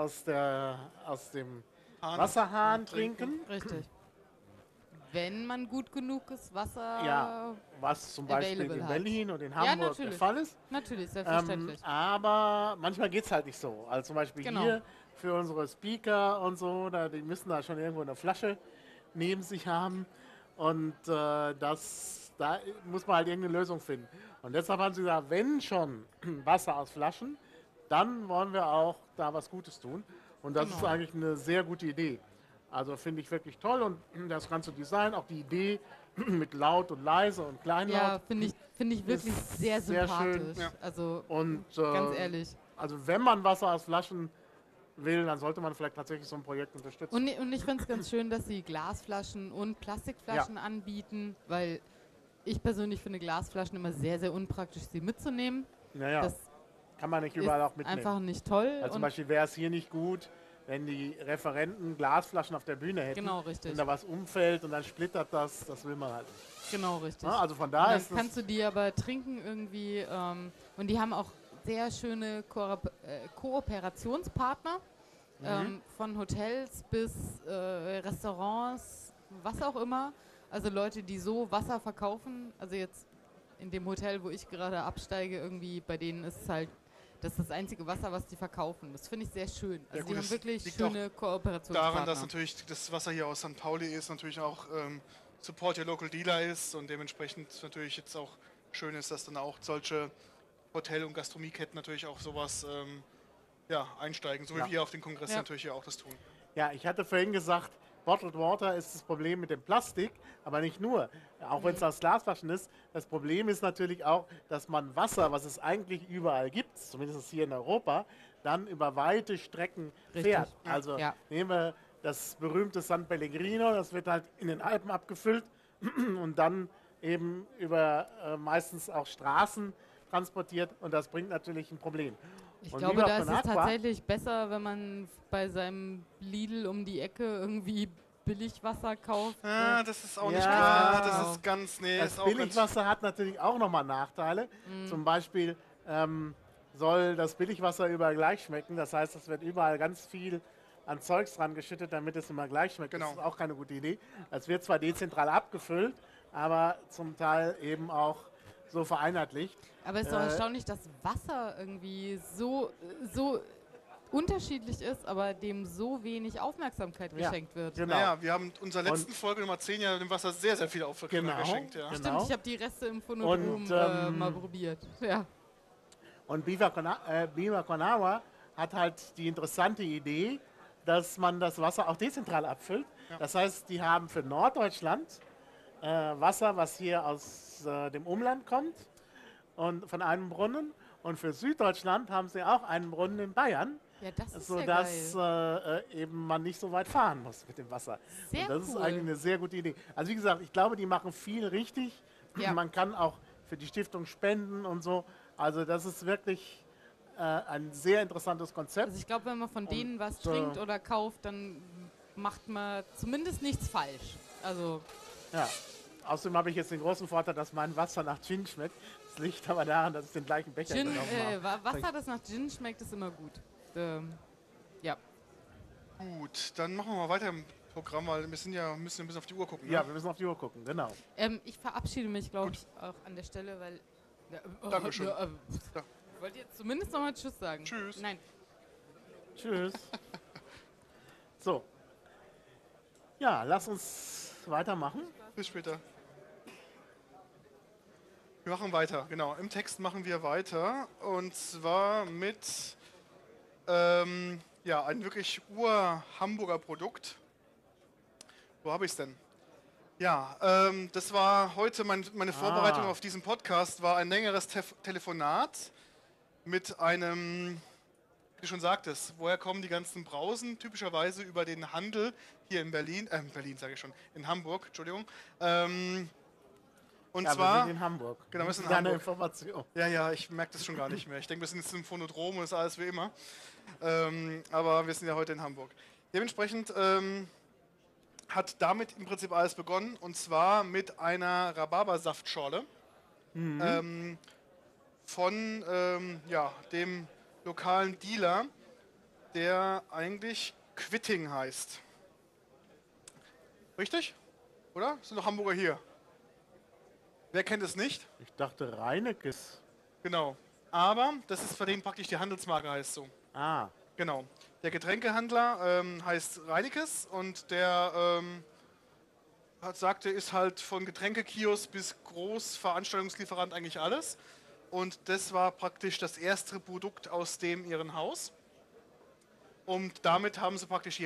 aus dem Wasserhahn trinken. Richtig. Wenn man gut genuges Wasser Ja, was zum Beispiel available in hat. Berlin und in Ja, Hamburg der natürlich. Fall ist. Natürlich, selbstverständlich. Aber manchmal geht es halt nicht so. Also zum Beispiel Genau. hier für unsere Speaker und so, die müssen da schon irgendwo eine Flasche neben sich haben. Und da muss man halt irgendeine Lösung finden. Und deshalb haben sie gesagt, wenn schon Wasser aus Flaschen, dann wollen wir auch da was Gutes tun. Und das ist Genau. eigentlich eine sehr gute Idee. Also finde ich wirklich toll. Und das ganze Design, auch die Idee mit laut und leise und kleinlaut. Ja, finde ich wirklich Ist sehr sehr schön. sympathisch. Ja. Also Und ganz ehrlich. also wenn man Wasser aus Flaschen will, dann sollte man vielleicht tatsächlich so ein Projekt unterstützen. Und ich finde es ganz schön, dass sie Glasflaschen und Plastikflaschen anbieten, weil ich persönlich finde Glasflaschen immer sehr, sehr unpraktisch, sie mitzunehmen. Naja, Das kann man nicht ist überall auch mitnehmen. einfach nicht toll. Also zum und Beispiel wäre es hier nicht gut, wenn die Referenten Glasflaschen auf der Bühne hätten. Genau, richtig. Wenn da was umfällt und dann splittert das will man halt nicht. Genau, richtig. Ja, also von Und daher dann ist kannst du die aber trinken irgendwie. Und die haben auch sehr schöne Kooperationspartner. Von Hotels bis Restaurants, was auch immer. Also Leute, die so Wasser verkaufen. Also jetzt in dem Hotel, wo ich gerade absteige, irgendwie bei denen ist es halt, das ist das einzige Wasser, was die verkaufen. Das finde ich sehr schön. Also gut, die das haben wirklich liegt schöne Kooperationspartner. Daran, dass natürlich das Wasser hier aus St. Pauli ist, natürlich auch Support Your Local Dealer ist und dementsprechend natürlich jetzt auch schön ist, dass dann auch solche Hotel- und Gastronomieketten natürlich auch sowas einsteigen, so wie Ja. wir auf den Kongress Ja. natürlich ja auch das tun. Ja, ich hatte vorhin gesagt, Bottled Water ist das Problem mit dem Plastik, aber nicht nur. Auch wenn es aus Glasflaschen ist. Das Problem ist natürlich auch, dass man Wasser, was es eigentlich überall gibt, zumindest hier in Europa, dann über weite Strecken Richtig. fährt. Also Ja. nehmen wir das berühmte San Pellegrino, das wird halt in den Alpen abgefüllt und dann eben über meistens auch Straßen transportiert und das bringt natürlich ein Problem. Ich Und glaube, Viva da ist Con es Aqua- tatsächlich besser, wenn man bei seinem Lidl um die Ecke irgendwie Billigwasser kauft. Ah, das ist auch nicht Ja. klar, Genau. das ist ganz, nee, Das ist auch ganz, Billigwasser hat natürlich auch nochmal Nachteile. Zum Beispiel soll das Billigwasser überall gleich schmecken. Das heißt, es wird überall ganz viel an Zeugs dran geschüttet, damit es immer gleich schmeckt. Genau. Das ist auch keine gute Idee. Es wird zwar dezentral abgefüllt, aber zum Teil eben auch so vereinheitlicht. Aber es ist doch erstaunlich, dass Wasser irgendwie so unterschiedlich ist, aber dem so wenig Aufmerksamkeit Ja. geschenkt wird. Genau. Naja, wir haben unserer letzten Folge Nummer 10 ja dem Wasser sehr, sehr viel Aufmerksamkeit Genau. geschenkt. Ja. Genau. Stimmt, ich habe die Reste im Phonodrom Und, mal probiert. Ja. Und Viva Con Agua hat halt die interessante Idee, dass man das Wasser auch dezentral abfüllt. Das heißt, die haben für Norddeutschland Wasser, was hier aus dem Umland kommt und von einem Brunnen. Und für Süddeutschland haben sie auch einen Brunnen in Bayern, Ja, das ist sodass ja geil. eben man nicht so weit fahren muss mit dem Wasser. Sehr und das ist cool. eigentlich eine sehr gute Idee. Also wie gesagt, ich glaube, die machen viel richtig. Ja. Man kann auch für die Stiftung spenden und so. Also das ist wirklich ein sehr interessantes Konzept. Also ich glaube, wenn man von denen was äh, trinkt oder kauft, dann macht man zumindest nichts falsch. Also Ja. Außerdem habe ich jetzt den großen Vorteil, dass mein Wasser nach Gin schmeckt. Das liegt aber daran, dass ich den gleichen Becher Gin, genommen habe. Wasser, das nach Gin schmeckt, ist immer gut. Ja. Gut, dann machen wir mal weiter im Programm, weil wir müssen ein bisschen auf die Uhr gucken. Ja, Ne? wir müssen auf die Uhr gucken, genau. Ich verabschiede mich, glaube ich, auch an der Stelle, weil... Dankeschön. Ja. Ich wollte jetzt zumindest nochmal Tschüss sagen. Tschüss. Nein. Tschüss. So. Ja, lass uns weitermachen. Bis später. Wir machen weiter, genau. Im Text machen wir weiter und zwar mit ein wirklich Ur-Hamburger Produkt. Wo habe ich es denn? Ja, das war heute meine Vorbereitung auf diesen Podcast, war ein längeres Telefonat mit einem, wie du schon sagtest, woher kommen die ganzen Brausen? Typischerweise über den Handel hier in in Hamburg, Entschuldigung. Und Ja, wir zwar, sind in Hamburg. Genau, wir sind in Kleine Hamburg. Information. ja, ich merke das schon gar nicht mehr. Ich denke, wir sind jetzt im Phonodrom und ist alles wie immer. Aber wir sind ja heute in Hamburg. Dementsprechend hat damit im Prinzip alles begonnen und zwar mit einer Rhabarbersaftschorle. von ja, dem lokalen Dealer, der eigentlich Quitting heißt. Richtig? Oder? Sind noch Hamburger hier? Wer kennt es nicht? Ich dachte Reinekes. Genau. Aber das ist für den praktisch die Handelsmarke heißt so. Ah, Genau. Der Getränkehandler heißt Reinekes und der sagte, ist halt von Getränkekiosk bis Großveranstaltungslieferant eigentlich alles. Und das war praktisch das erste Produkt aus dem ihren Haus. Und damit haben sie praktisch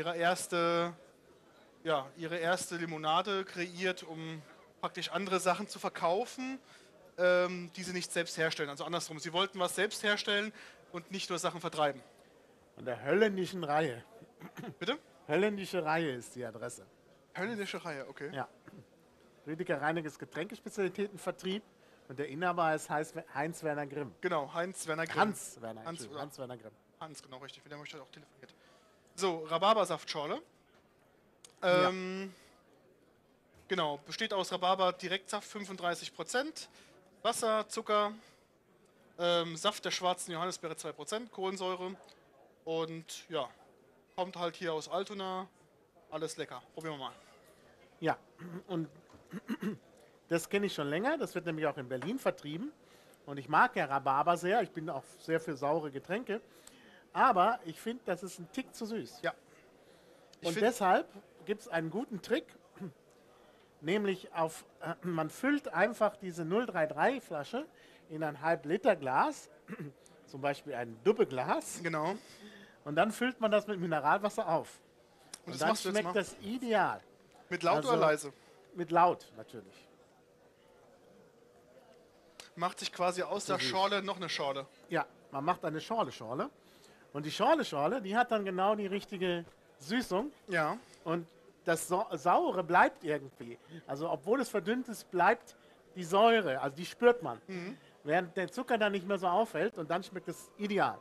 ihre erste Limonade kreiert, um praktisch andere Sachen zu verkaufen, die sie nicht selbst herstellen. Also andersrum, sie wollten was selbst herstellen und nicht nur Sachen vertreiben. an der Höllenischen Reihe. Bitte? Höllenische Reihe ist die Adresse. Höllische Reihe, okay. Ja. Rüdiger Reinekes Getränkespezialitätenvertrieb und der Inhaber ist Heinz-Werner Grimm. Genau, Heinz-Werner Grimm. Hans-Werner, Hans, oder? Hans-Werner Grimm. Hans, genau, richtig. Mit dem habe ich heute auch telefoniert. So, Rhabarbersaftschorle. Genau, besteht aus Rhabarber-Direktsaft 35%, Wasser, Zucker, Saft der schwarzen Johannisbeere 2%, Kohlensäure und ja, kommt halt hier aus Altona. Alles lecker. Probieren wir mal. Ja, und das kenne ich schon länger. Das wird nämlich auch in Berlin vertrieben. Und ich mag ja Rhabarber sehr. Ich bin auch sehr für saure Getränke. Aber ich finde, das ist ein Tick zu süß. Ja. Und deshalb gibt es einen guten Trick. Nämlich man füllt einfach diese 033 Flasche in ein halb-Liter Glas. Zum Beispiel ein Dubbeglas. Genau. Und dann füllt man das mit Mineralwasser auf. Und das dann machst du jetzt schmeckt mal? das ideal. Mit laut Also- oder leise? Mit laut natürlich. Macht sich quasi aus der süß. Schorle noch eine Schorle. Ja, man macht eine Schorle-Schorle. Und die Schorle-Schorle, die hat dann genau die richtige Süßung. Ja. Und das Saure bleibt irgendwie. Also obwohl es verdünnt ist, bleibt die Säure. Also die spürt man. Während der Zucker dann nicht mehr so auffällt. Und dann schmeckt es ideal.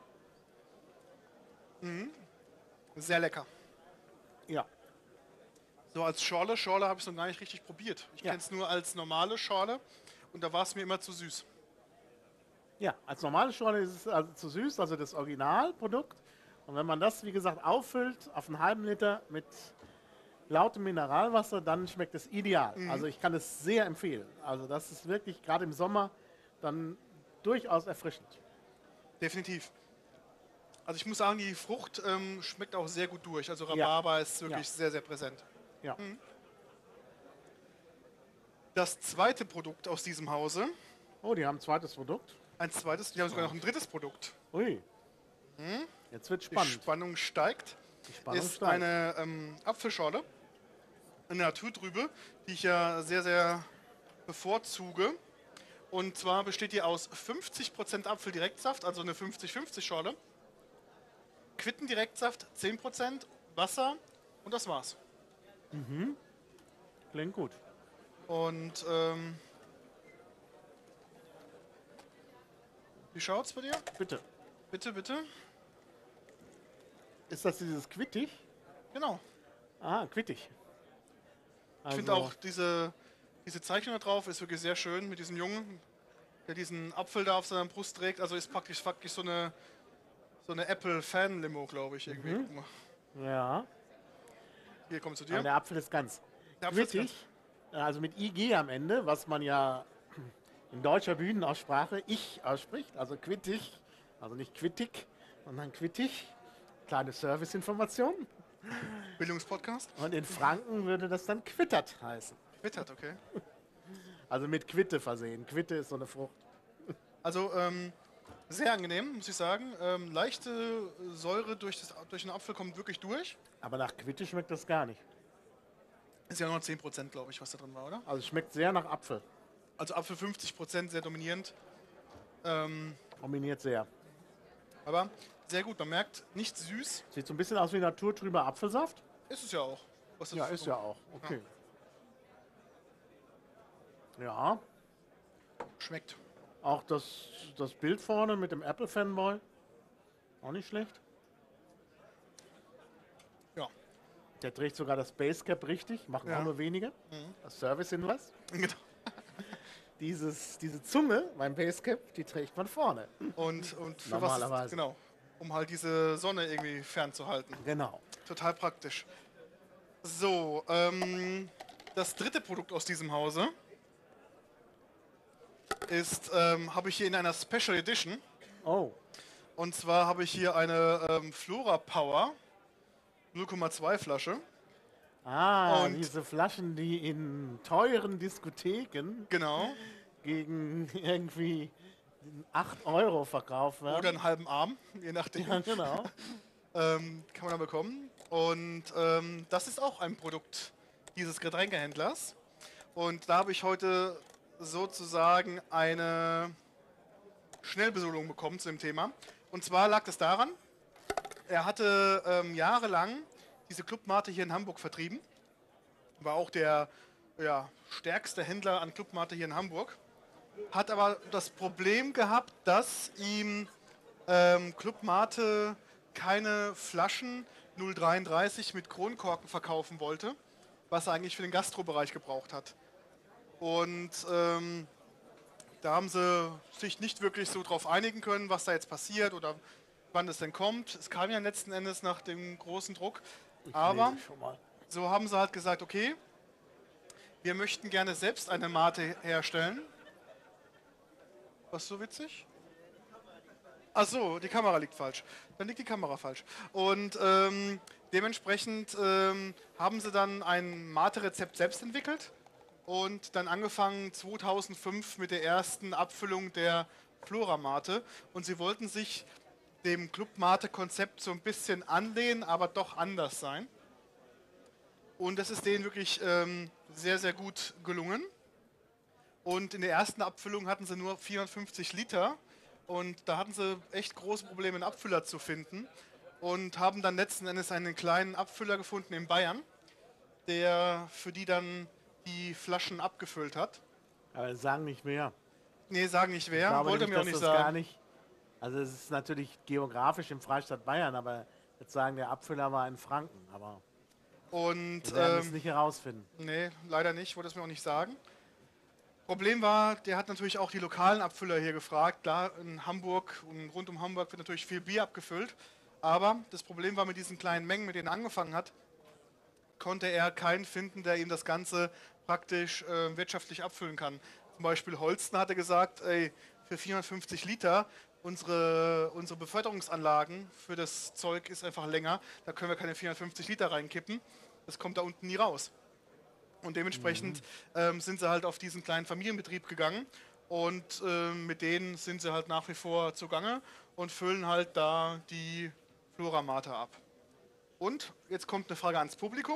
Sehr lecker. Ja. So als Schorle. Schorle habe ich noch gar nicht richtig probiert. Ich Ja. kenne es nur als normale Schorle und da war es mir immer zu süß. Ja, als normale Schorle ist es also zu süß, also das Originalprodukt. Und wenn man das, wie gesagt, auffüllt auf einen halben Liter mit lautem Mineralwasser, dann schmeckt es ideal. Also ich kann es sehr empfehlen. Also das ist wirklich gerade im Sommer dann durchaus erfrischend. Definitiv. Also ich muss sagen, die Frucht schmeckt auch sehr gut durch. Also Rhabarber ist wirklich Ja. sehr, sehr präsent. Ja. Das zweite Produkt aus diesem Hause, Oh, die haben ein zweites Produkt. die haben sogar noch ein drittes Produkt. Ui. Jetzt wird Die spannend. Spannung steigt. Die Spannung Ist steigt. eine Apfelschorle, eine Naturtrübe, die ich ja sehr, sehr bevorzuge. Und zwar besteht die aus 50% Apfeldirektsaft, also eine 50-50 Schorle, Quittendirektsaft 10%, Wasser und das war's. Klingt gut. Und wie schaut's bei dir? Bitte. Bitte, bitte. Ist das dieses Quittig? Genau. Ah, Quittig. Ich Also, finde auch diese Zeichnung da drauf ist wirklich sehr schön mit diesem Jungen, der diesen Apfel da auf seiner Brust trägt. Also ist praktisch so eine Apple-Fan-Limo, glaube ich, irgendwie. Guck mal. Ja, Hier kommt zu aber dir. der Apfel ist ganz Der Apfel ist quittig. Also mit IG am Ende, was man ja in deutscher Bühnenaussprache ich ausspricht. Also quittig, also nicht quittig, sondern quittig. Kleine Serviceinformation. Bildungspodcast. Und in Franken würde das dann quittert heißen. Wittert, okay. Also mit Quitte versehen. Quitte ist so eine Frucht. Also sehr angenehm, muss ich sagen. Leichte Säure durch den Apfel kommt wirklich durch. Aber nach Quitte schmeckt das gar nicht. Ist ja nur 10%, glaube ich, was da drin war, oder? Also es schmeckt sehr nach Apfel. Also Apfel 50%, sehr dominierend. Kombiniert sehr. Aber sehr gut, man merkt, nicht süß. Sieht so ein bisschen aus wie naturtrüber Apfelsaft. Ist es ja auch. Was das Ja, ist ja auch. Okay. Ja, Schmeckt. auch das Bild vorne mit dem Apple Fanboy. Auch nicht schlecht. Ja. Der trägt sogar das Basecap richtig, machen Ja. auch nur wenige. Das Service-Hinweis. Genau. diese Zunge beim Basecap, die trägt man vorne. Und für was? Normalerweise. Genau. Um halt diese Sonne irgendwie fernzuhalten. Genau. Total praktisch. So, das dritte Produkt aus diesem Hause ist, habe ich hier in einer Special Edition. Oh. Und zwar habe ich hier eine Flora Power 0,2 Flasche. Und diese Flaschen, die in teuren Diskotheken genau. gegen irgendwie 8 Euro verkauft werden. Oder einen halben Arm, je nachdem. Ja, genau. Kann man dann bekommen. Und das ist auch ein Produkt dieses Getränkehändlers. Und da habe ich heute sozusagen eine Schnellbesolung bekommen zu dem Thema. Und zwar lag es daran, er hatte jahrelang diese Clubmate hier in Hamburg vertrieben. War auch der stärkste Händler an Clubmate hier in Hamburg. Hat aber das Problem gehabt, dass ihm Clubmate keine Flaschen 0,33 mit Kronkorken verkaufen wollte, was er eigentlich für den Gastrobereich gebraucht hat. Und da haben sie sich nicht wirklich so drauf einigen können, was da jetzt passiert oder wann es denn kommt. Es kam ja letzten Endes nach dem großen Druck. Aber so haben sie halt gesagt, okay, wir möchten gerne selbst eine Mate herstellen. Was ist so witzig? Ach so, die Kamera liegt falsch. Dann liegt die Kamera falsch. Und dementsprechend haben sie dann ein Mate-Rezept selbst entwickelt und dann angefangen 2005 mit der ersten Abfüllung der Flora-Mate. Und sie wollten sich dem Club-Mate-Konzept so ein bisschen anlehnen, aber doch anders sein. Und das ist denen wirklich sehr, sehr gut gelungen. Und in der ersten Abfüllung hatten sie nur 450 Liter. Und da hatten sie echt große Probleme, einen Abfüller zu finden. Und haben dann letzten Endes einen kleinen Abfüller gefunden in Bayern, der für die dann die Flaschen abgefüllt hat. Aber sagen nicht wer. Nee, sagen nicht wer. Ich glaube Wollte nicht, mir auch dass nicht das gar sagen. nicht. Also es ist natürlich geografisch im Freistaat Bayern, aber jetzt sagen, der Abfüller war in Franken. Aber Und wir werden es nicht herausfinden. nee, leider nicht, wollte es mir auch nicht sagen. Problem war, der hat natürlich auch die lokalen Abfüller hier gefragt. Klar, in Hamburg und rund um Hamburg wird natürlich viel Bier abgefüllt. Aber das Problem war, mit diesen kleinen Mengen, mit denen er angefangen hat, konnte er keinen finden, der ihm das Ganze praktisch wirtschaftlich abfüllen kann. Zum Beispiel Holsten hatte gesagt, ey, für 450 Liter, unsere Beförderungsanlagen für das Zeug ist einfach länger, da können wir keine 450 Liter reinkippen. Das kommt da unten nie raus. Und dementsprechend sind sie halt auf diesen kleinen Familienbetrieb gegangen und mit denen sind sie halt nach wie vor zugange und füllen halt da die Flora Mate ab. Und jetzt kommt eine Frage ans Publikum.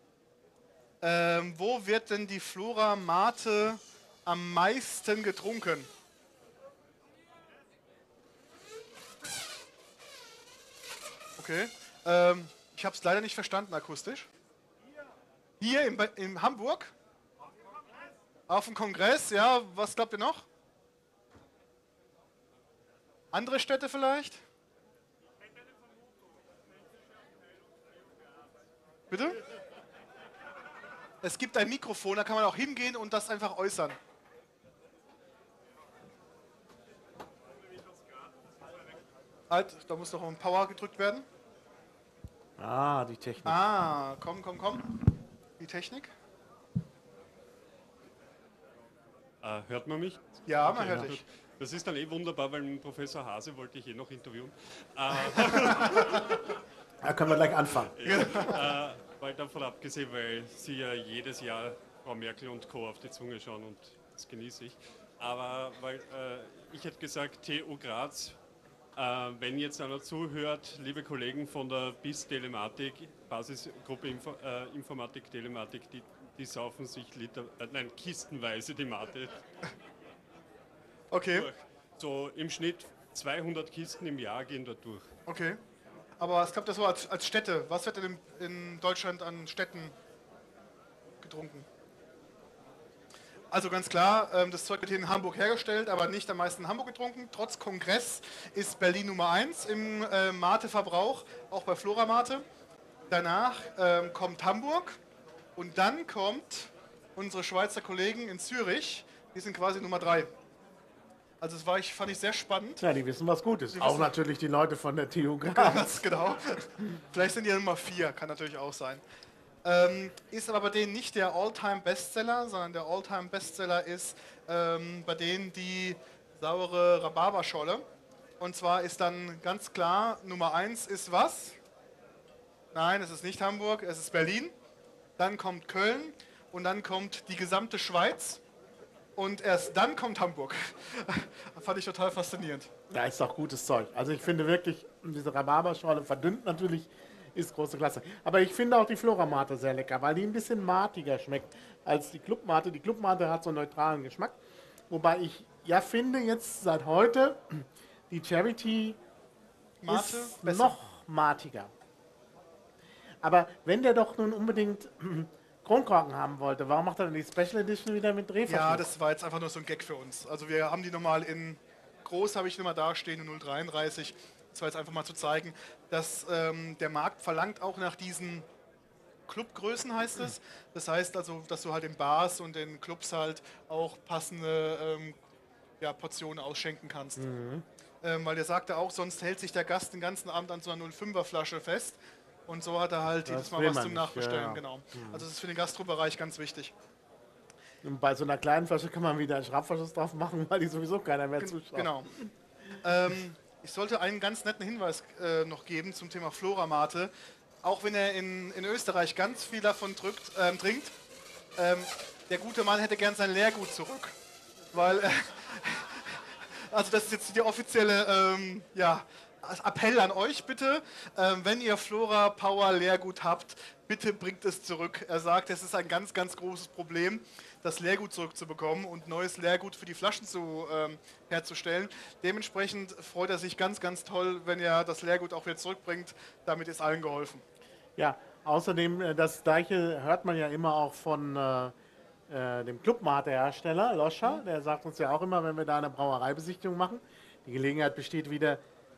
Wo wird denn die Flora Mate am meisten getrunken? Okay. Ich habe es leider nicht verstanden akustisch. Hier in Hamburg? Auf dem Kongress, ja. Was glaubt ihr noch? Andere Städte vielleicht? Bitte? Es gibt ein Mikrofon, da kann man auch hingehen und das einfach äußern. Halt, da muss noch ein Power gedrückt werden. Ah, die Technik. Ah, komm. Die Technik? Hört man mich? Ja, Okay, man hört gut. dich. Das ist dann wunderbar, weil den Professor Hase wollte ich noch interviewen. Da können wir gleich anfangen. Weil davon abgesehen, weil Sie ja jedes Jahr Frau Merkel und Co. auf die Zunge schauen und das genieße ich. Aber weil ich hätte gesagt, TU Graz, wenn jetzt einer zuhört, liebe Kollegen von der BIS Telematik, Basisgruppe Informatik Telematik, die saufen sich kistenweise die Mate Okay, durch. So im Schnitt 200 Kisten im Jahr gehen da durch. okay. Aber es gab das so als Städte. Was wird denn in Deutschland an Städten getrunken? Also ganz klar, das Zeug wird hier in Hamburg hergestellt, aber nicht am meisten in Hamburg getrunken. Trotz Kongress ist Berlin Nummer 1 im Mate-Verbrauch, auch bei Flora Mate. Danach kommt Hamburg und dann kommt unsere Schweizer Kollegen in Zürich Die sind quasi Nummer 3. Also fand ich sehr spannend. Ja, die wissen, was gut ist. Die Auch wissen- natürlich die Leute von der TU Graz. Ganz genau. Vielleicht sind die ja Nummer 4, kann natürlich auch sein. Ist aber bei denen nicht der All-Time-Bestseller, sondern der All-Time-Bestseller ist bei denen die saure Rhabarberscholle. Und zwar ist dann ganz klar, Nummer 1 ist was? Nein, es ist nicht Hamburg, es ist Berlin. Dann kommt Köln und dann kommt die gesamte Schweiz. Und erst dann kommt Hamburg. Fand ich total faszinierend. Ja, ist doch gutes Zeug. Also ich finde wirklich, diese Rhabarberschorle verdünnt natürlich, ist große Klasse. Aber ich finde auch die Floramate sehr lecker, weil die ein bisschen matiger schmeckt als die Clubmate. Die Clubmate hat so einen neutralen Geschmack. Wobei ich ja finde, jetzt seit heute, die Charity Mate ist besser. noch matiger. Aber wenn der doch nun unbedingt Kronkorken haben wollte, warum macht er denn die Special Edition wieder mit Drehverschluss? Ja, das war jetzt einfach nur so ein Gag für uns. Also wir haben die nochmal in groß, habe ich nochmal dastehen, in 0,33. Das war jetzt einfach mal zu zeigen, dass der Markt verlangt auch nach diesen Clubgrößen, heißt es. Das heißt also, dass du halt in Bars und in Clubs halt auch passende Portionen ausschenken kannst. Weil der sagte auch, sonst hält sich der Gast den ganzen Abend an so einer 0,5er Flasche fest. Und so hat er halt jedes Mal will was man zum nicht, Nachbestellen. ja. Genau. Also das ist für den Gastrobereich ganz wichtig. Und bei so einer kleinen Flasche kann man wieder einen Schraubverschluss drauf machen, weil die sowieso keiner mehr zuschaut. Genau. Ich sollte einen ganz netten Hinweis noch geben zum Thema Floramate. Auch wenn er in Österreich ganz viel davon trinkt, der gute Mann hätte gern sein Leergut zurück. Weil, also das ist jetzt die offizielle Appell an euch bitte, wenn ihr Flora Power Leergut habt, bitte bringt es zurück. Er sagt, es ist ein ganz, ganz großes Problem, das Leergut zurückzubekommen und neues Leergut für die Flaschen herzustellen. Dementsprechend freut er sich ganz, ganz toll, wenn er das Leergut auch wieder zurückbringt. Damit ist allen geholfen. Ja, außerdem, das gleiche hört man ja immer auch von dem Clubmate-Hersteller, Loscher. Der sagt uns ja auch immer, wenn wir da eine Brauereibesichtigung machen. Die Gelegenheit besteht wieder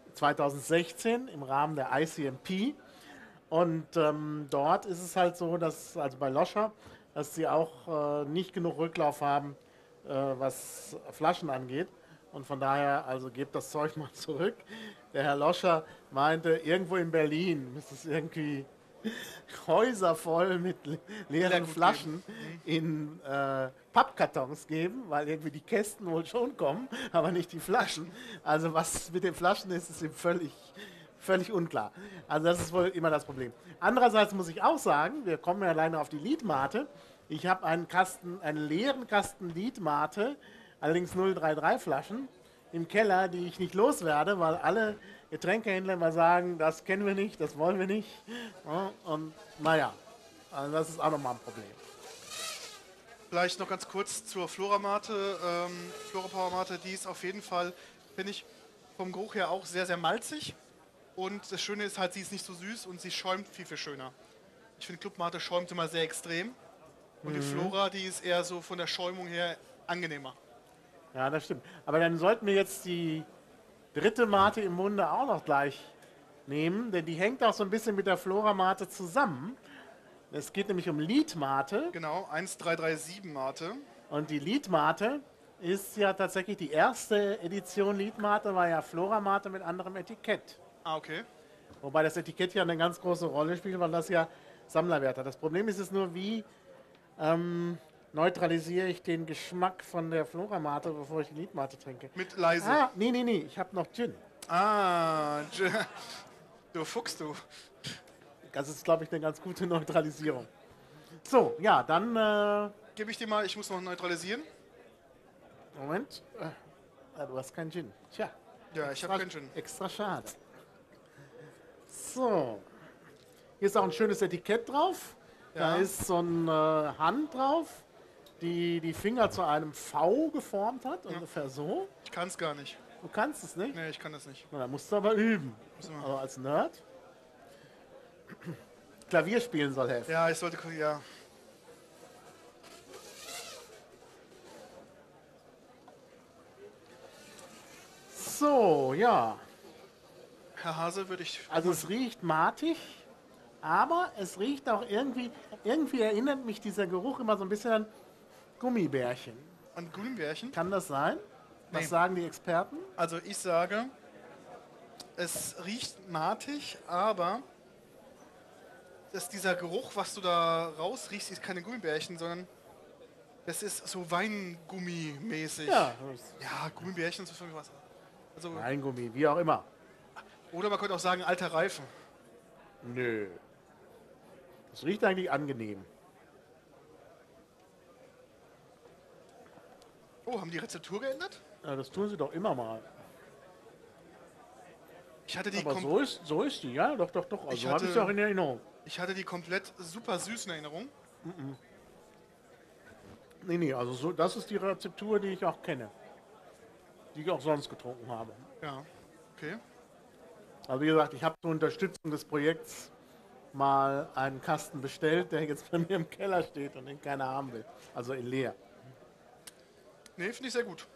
2016 im Rahmen der ICMP. Und dort ist es halt so, dass, also bei Loscher, dass sie auch nicht genug Rücklauf haben, was Flaschen angeht. Und von daher, also gebt das Zeug mal zurück. Der Herr Loscher meinte, irgendwo in Berlin müsste es irgendwie Häuser voll mit leeren Leergut Flaschen in Pappkartons geben, weil irgendwie die Kästen wohl schon kommen, aber nicht die Flaschen. Also was mit den Flaschen ist, ist ihm völlig unklar. Also das ist wohl immer das Problem. Andererseits muss ich auch sagen, wir kommen ja alleine auf die Liedmate. Ich habe einen leeren Kasten Liedmate, allerdings 033 Flaschen im Keller, die ich nicht loswerde, weil alle Getränkehändler mal sagen, das kennen wir nicht, das wollen wir nicht. Ja, und naja, also das ist auch nochmal ein Problem. Vielleicht noch ganz kurz zur Floramate. Flora Power Mate, die ist auf jeden Fall, finde ich, vom Geruch her auch sehr, sehr malzig. Und das Schöne ist halt, sie ist nicht so süß und sie schäumt viel, viel schöner. Ich finde, Clubmate schäumt immer sehr extrem. Und die Flora, die ist eher so von der Schäumung her angenehmer. Ja, das stimmt. Aber dann sollten wir jetzt die dritte Mate im Munde auch noch gleich nehmen, denn die hängt auch so ein bisschen mit der Flora-Mate zusammen. Es geht nämlich um Liedmate. Genau, 1337 Mate. Und die Liedmate ist ja tatsächlich die erste Edition Liedmate, war ja Flora-Mate mit anderem Etikett. Ah, okay. Wobei das Etikett ja eine ganz große Rolle spielt, weil das ja Sammlerwert hat. Das Problem ist es nur, wie neutralisiere ich den Geschmack von der Flora-Mate, bevor ich die Liedmate trinke. Mit leise. Ah, nee, ich habe noch Gin. Du Fuchs, du. Das ist, glaube ich, eine ganz gute Neutralisierung. So, ja, dann, Gebe ich dir mal, ich muss noch neutralisieren. Moment. Du hast keinen Gin. Tja, Ja, ich habe keinen Gin. extra schade. So. Hier ist auch ein schönes Etikett drauf. Da Ja. ist so eine Hand drauf, die die Finger zu einem V geformt hat, ungefähr so. Ich kann es gar nicht. Du kannst es nicht? Nee, ich kann das nicht. Na, da musst du aber üben. Müssen wir. Aber als Nerd. Klavier spielen soll helfen. Ja, ich sollte, ja. So, ja. Herr Hase, würde ich. Also es riecht matig, aber es riecht auch irgendwie erinnert mich dieser Geruch immer so ein bisschen an Gummibärchen. an Gummibärchen. Kann das sein? Was Nee. sagen die Experten? Also ich sage, es riecht matig, aber dieser Geruch, was du da rausriechst, ist keine Gummibärchen, sondern das ist so Weingummi-mäßig. Ja, Ja, Gummibärchen ist so was. Also, Weingummi, wie auch immer. oder man könnte auch sagen, alter Reifen. Nö. Das riecht eigentlich angenehm. Oh, haben die Rezeptur geändert? Ja, das tun sie doch immer mal. Ich hatte die, Aber so ist die, ja, doch. Also Ich habe ich es hatte- auch in Erinnerung. ich hatte die komplett super süß in Erinnerung. Nee, also so, das ist die Rezeptur, die ich auch kenne. Die ich auch sonst getrunken habe. Ja, okay. Also wie gesagt, ich habe zur Unterstützung des Projekts mal einen Kasten bestellt, der jetzt bei mir im Keller steht und den keiner haben will. Also in leer. Nee, finde ich sehr gut.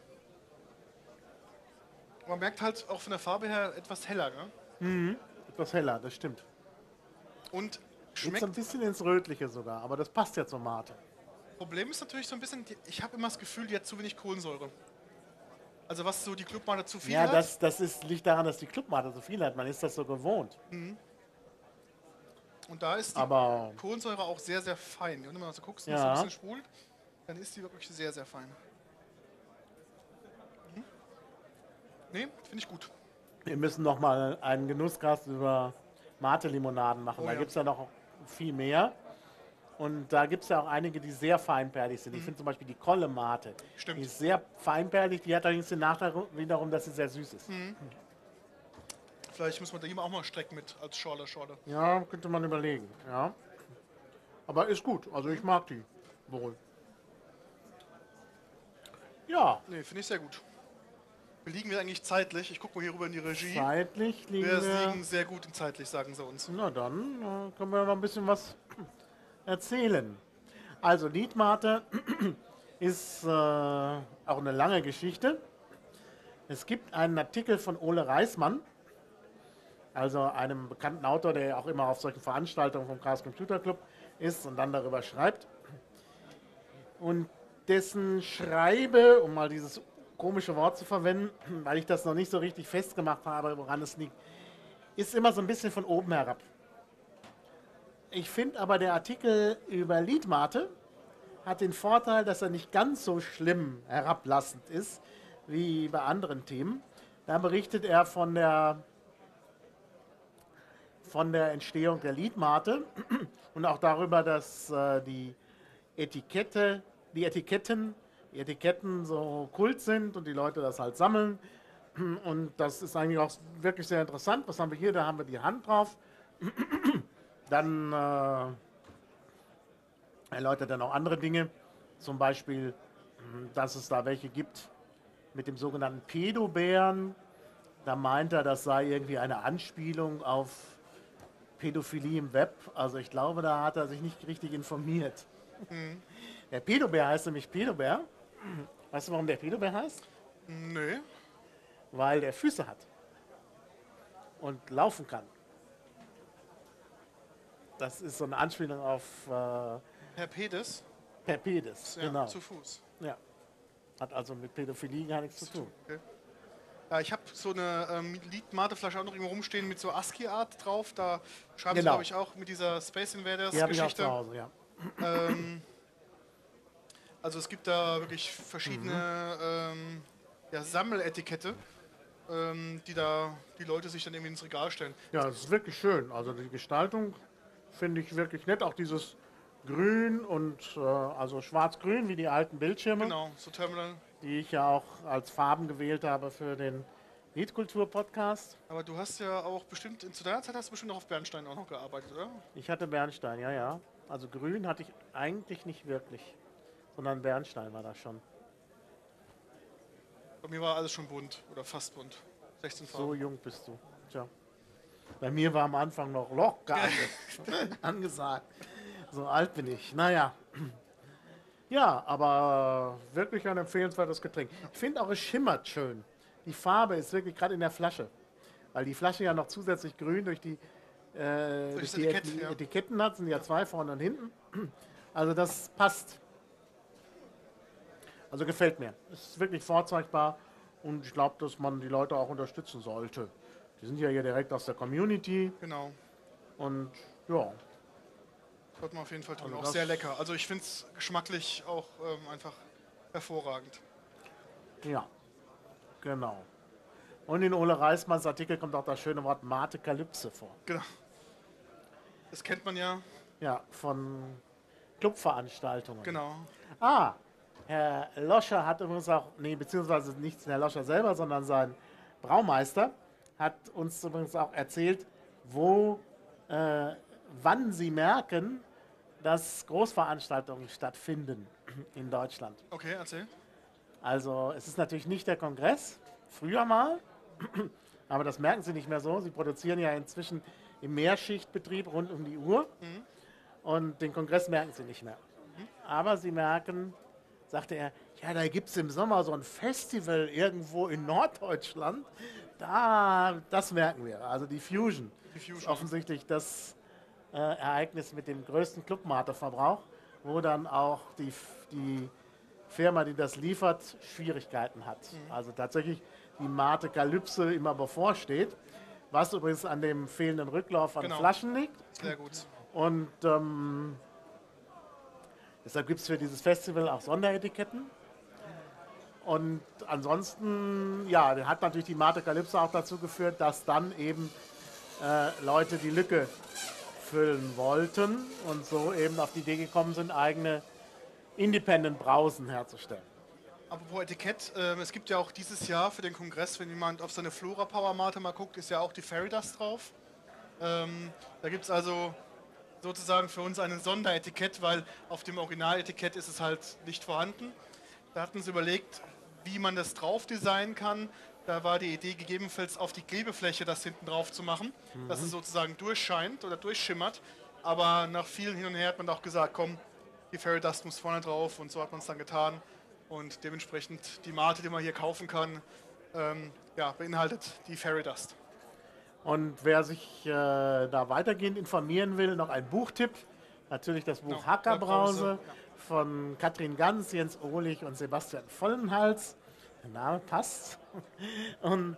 Man merkt halt auch von der Farbe her etwas heller, ne? Etwas heller, das stimmt. Und Geht schmeckt. so ein bisschen ins Rötliche sogar, aber das passt ja zur Mate. Problem ist natürlich so ein bisschen, ich habe immer das Gefühl, die hat zu wenig Kohlensäure. Also was so die Clubmate zu viel Ja, hat. liegt daran, dass die Clubmate so viel hat. Man ist das so gewohnt. Und da ist die Aber Kohlensäure auch sehr, sehr fein. Wenn du mal so guckst und Ja. so ein bisschen spult, dann ist die wirklich sehr, sehr fein. Nee, finde ich gut. wir müssen noch mal einen Genussgast über Mate-Limonaden machen. Oh Da ja. gibt es ja noch viel mehr. Und da gibt es ja auch einige, die sehr feinperlig sind. Ich finde zum Beispiel die Kolle Mate. Stimmt. Die ist sehr feinperlig, die hat allerdings den Nachteil wiederum, dass sie sehr süß ist. Vielleicht muss man da immer auch mal strecken mit als Schorle. Ja, könnte man überlegen. Ja. Aber ist gut. Also ich mag die wohl. Ja, Nee, finde ich sehr gut. Wir liegen wir eigentlich zeitlich? Ich gucke mal hier rüber in die Regie. zeitlich liegen Wir wir. liegen sehr gut in zeitlich, sagen sie uns. Na dann können wir noch ein bisschen was erzählen. Also Liedmate ist auch eine lange Geschichte. Es gibt einen Artikel von Ole Reismann, also einem bekannten Autor, der auch immer auf solchen Veranstaltungen vom Chaos Computer Club ist und dann darüber schreibt. Und dessen Schreibe, um mal dieses komische Wort zu verwenden, weil ich das noch nicht so richtig festgemacht habe, woran es liegt, ist immer so ein bisschen von oben herab. Ich finde aber, der Artikel über Liedmate hat den Vorteil, dass er nicht ganz so schlimm herablassend ist wie bei anderen Themen. Da berichtet er von der Entstehung der Liedmate und auch darüber, dass die Etiketten so Kult sind und die Leute das halt sammeln. Und das ist eigentlich auch wirklich sehr interessant. Was haben wir hier? Da haben wir die Hand drauf. Dann erläutert er noch andere Dinge. Zum Beispiel, dass es da welche gibt mit dem sogenannten Pädobären. Da meint er, das sei irgendwie eine Anspielung auf Pädophilie im Web. Also ich glaube, da hat er sich nicht richtig informiert. Der Pädobär heißt nämlich Pädobär. Weißt du, warum der Pädobär heißt? Nö. Weil der Füße hat und laufen kann. Das ist so eine Anspielung auf Herr Pedes, Perpedes. ja, Genau. zu Fuß. Ja. Hat also mit Pädophilie gar nichts zu tun. Okay. Ja, ich habe so eine Liedmateflasche auch noch irgendwo rumstehen mit so ASCII-Art drauf. Da schreiben sie, Genau. glaube ich, auch mit dieser Space Die habe ich auch zu Invaders-Geschichte. Hause, ja. Also es gibt da wirklich verschiedene ja, Sammeletikette, die da die Leute sich dann irgendwie ins Regal stellen. Ja, es ist wirklich schön. Also die Gestaltung finde ich wirklich nett. Auch dieses Grün und also schwarz-grün wie die alten Bildschirme, Genau, so Terminal. die ich ja auch als Farben gewählt habe für den Liedkultur-Podcast. Aber du hast ja auch bestimmt, zu deiner Zeit hast du bestimmt noch auf Bernstein auch noch gearbeitet, oder? Ich hatte Bernstein, ja, ja. Also grün hatte ich eigentlich nicht wirklich, sondern Bernstein war das schon. Bei mir war alles schon bunt oder fast bunt. 16 So Farben. jung bist du. Tja. Bei mir war am Anfang noch locker angesagt. So alt bin ich. Naja. Ja, aber wirklich ein empfehlenswertes Getränk. Ich finde auch, es schimmert schön. Die Farbe ist wirklich gerade in der Flasche. Weil die Flasche ja noch zusätzlich grün durch die, das die Etikett, ja. Etiketten hat. Sind ja zwei vorne und hinten. Also das passt. Also gefällt mir. Ist wirklich vorzeigbar und ich glaube, dass man die Leute auch unterstützen sollte. Die sind ja hier direkt aus der Community Genau. und ja, Sollte man auf jeden Fall tun. Also Auch das- sehr lecker. Also ich finde es geschmacklich auch einfach hervorragend. ja, genau. Und in Ole Reismanns Artikel kommt auch das schöne Wort Mate-Kalypse vor. Genau. Das kennt man ja. Ja, von Clubveranstaltungen. Genau. Ah, Herr Loscher hat übrigens auch, nee, beziehungsweise nicht Herr Loscher selber, sondern sein Braumeister hat uns übrigens auch erzählt, wann sie merken, dass Großveranstaltungen stattfinden in Deutschland. Okay, erzähl. Also es ist natürlich nicht der Kongress, früher mal, aber das merken sie nicht mehr so. Sie produzieren ja inzwischen im Mehrschichtbetrieb rund um die Uhr und den Kongress merken sie nicht mehr. Aber sie merken, sagte er, ja, da gibt es im Sommer so ein Festival irgendwo in Norddeutschland, das merken wir. Also die Fusion, Die Fusion. ist offensichtlich das Ereignis mit dem größten Clubmate-Verbrauch, wo dann auch die Firma, die das liefert, Schwierigkeiten hat. Also tatsächlich die Mate-Kalypse immer bevorsteht, was übrigens an dem fehlenden Rücklauf an Genau. Flaschen liegt. Sehr gut. Und deshalb gibt es für dieses Festival auch Sonderetiketten. Und ansonsten, ja, hat natürlich die Mate Calypso auch dazu geführt, dass dann eben Leute die Lücke füllen wollten und so eben auf die Idee gekommen sind, eigene Independent-Brausen herzustellen. Apropos Etikett, es gibt ja auch dieses Jahr für den Kongress, wenn jemand auf seine Flora Power Mate mal guckt, ist ja auch die Fairy Dust drauf. Da gibt es also sozusagen für uns ein Sonderetikett, weil auf dem Originaletikett ist es halt nicht vorhanden. Da hatten sie überlegt, wie man das drauf designen kann. Da war die Idee gegebenenfalls auf die Klebefläche das hinten drauf zu machen, dass es sozusagen durchscheint oder durchschimmert. Aber nach vielen Hin und Her hat man auch gesagt, komm, die Fairy Dust muss vorne drauf und so hat man es dann getan. Und dementsprechend die Mate, die man hier kaufen kann, ja, beinhaltet die Fairy Dust. Und wer sich da weitergehend informieren will, noch ein Buchtipp. Natürlich das Buch Genau, Hackerbrause Hackerbrause, von Katrin Ganz, Jens Ohlich und Sebastian Vollenhals. Der Name passt. Und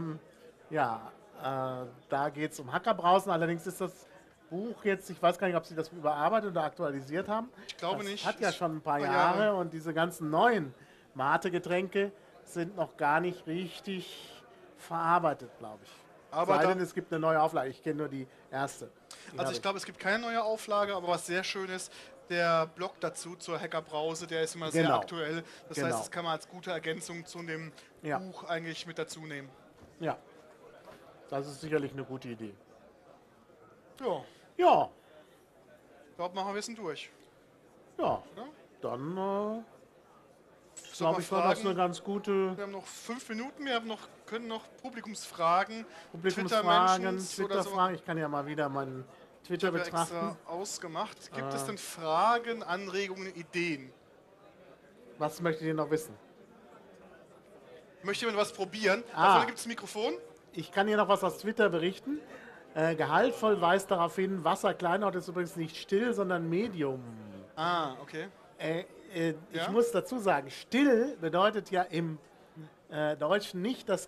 da geht es um Hackerbrausen. Allerdings ist das Buch jetzt, ich weiß gar nicht, ob Sie das überarbeitet oder aktualisiert haben. Ich glaube Das nicht. hat ja schon ein paar paar Jahre Jahre. und diese ganzen neuen Mate-Getränke sind noch gar nicht richtig verarbeitet, glaube ich. Aber Sei da- denn, es gibt eine neue Auflage. Ich kenne nur die erste. Die Also habe ich glaube, es gibt keine neue Auflage, aber was sehr schön ist, der Blog dazu zur Hackerbrause, der ist immer sehr Genau. aktuell. Das Genau. heißt, das kann man als gute Ergänzung zu dem Ja. Buch eigentlich mit dazu nehmen. Ja, das ist sicherlich eine gute Idee. Ja, Ja, ich glaube, machen wir es durch. ja, Ja? dann Soll glaube man ich, war das fragen? eine ganz gute Wir haben noch 5 Minuten, können noch Publikumsfragen, Publikumsfragen, Twitter-Mentions oder so. Twitter-Fragen. Ich kann ja mal wieder meinen Twitter Haben wir betrachten. extra ausgemacht. Gibt es denn Fragen, Anregungen, Ideen? Was möchtet ihr noch wissen? Möchte jemand was probieren? Ah. Davon gibt es ein Mikrofon. Ich kann hier noch was aus Twitter berichten. Gehaltvoll weist darauf hin, Wasser Kleinlaut ist übrigens nicht still, sondern Medium. Ah, okay. Ich Ja? muss dazu sagen, still bedeutet ja im Deutschen nicht, dass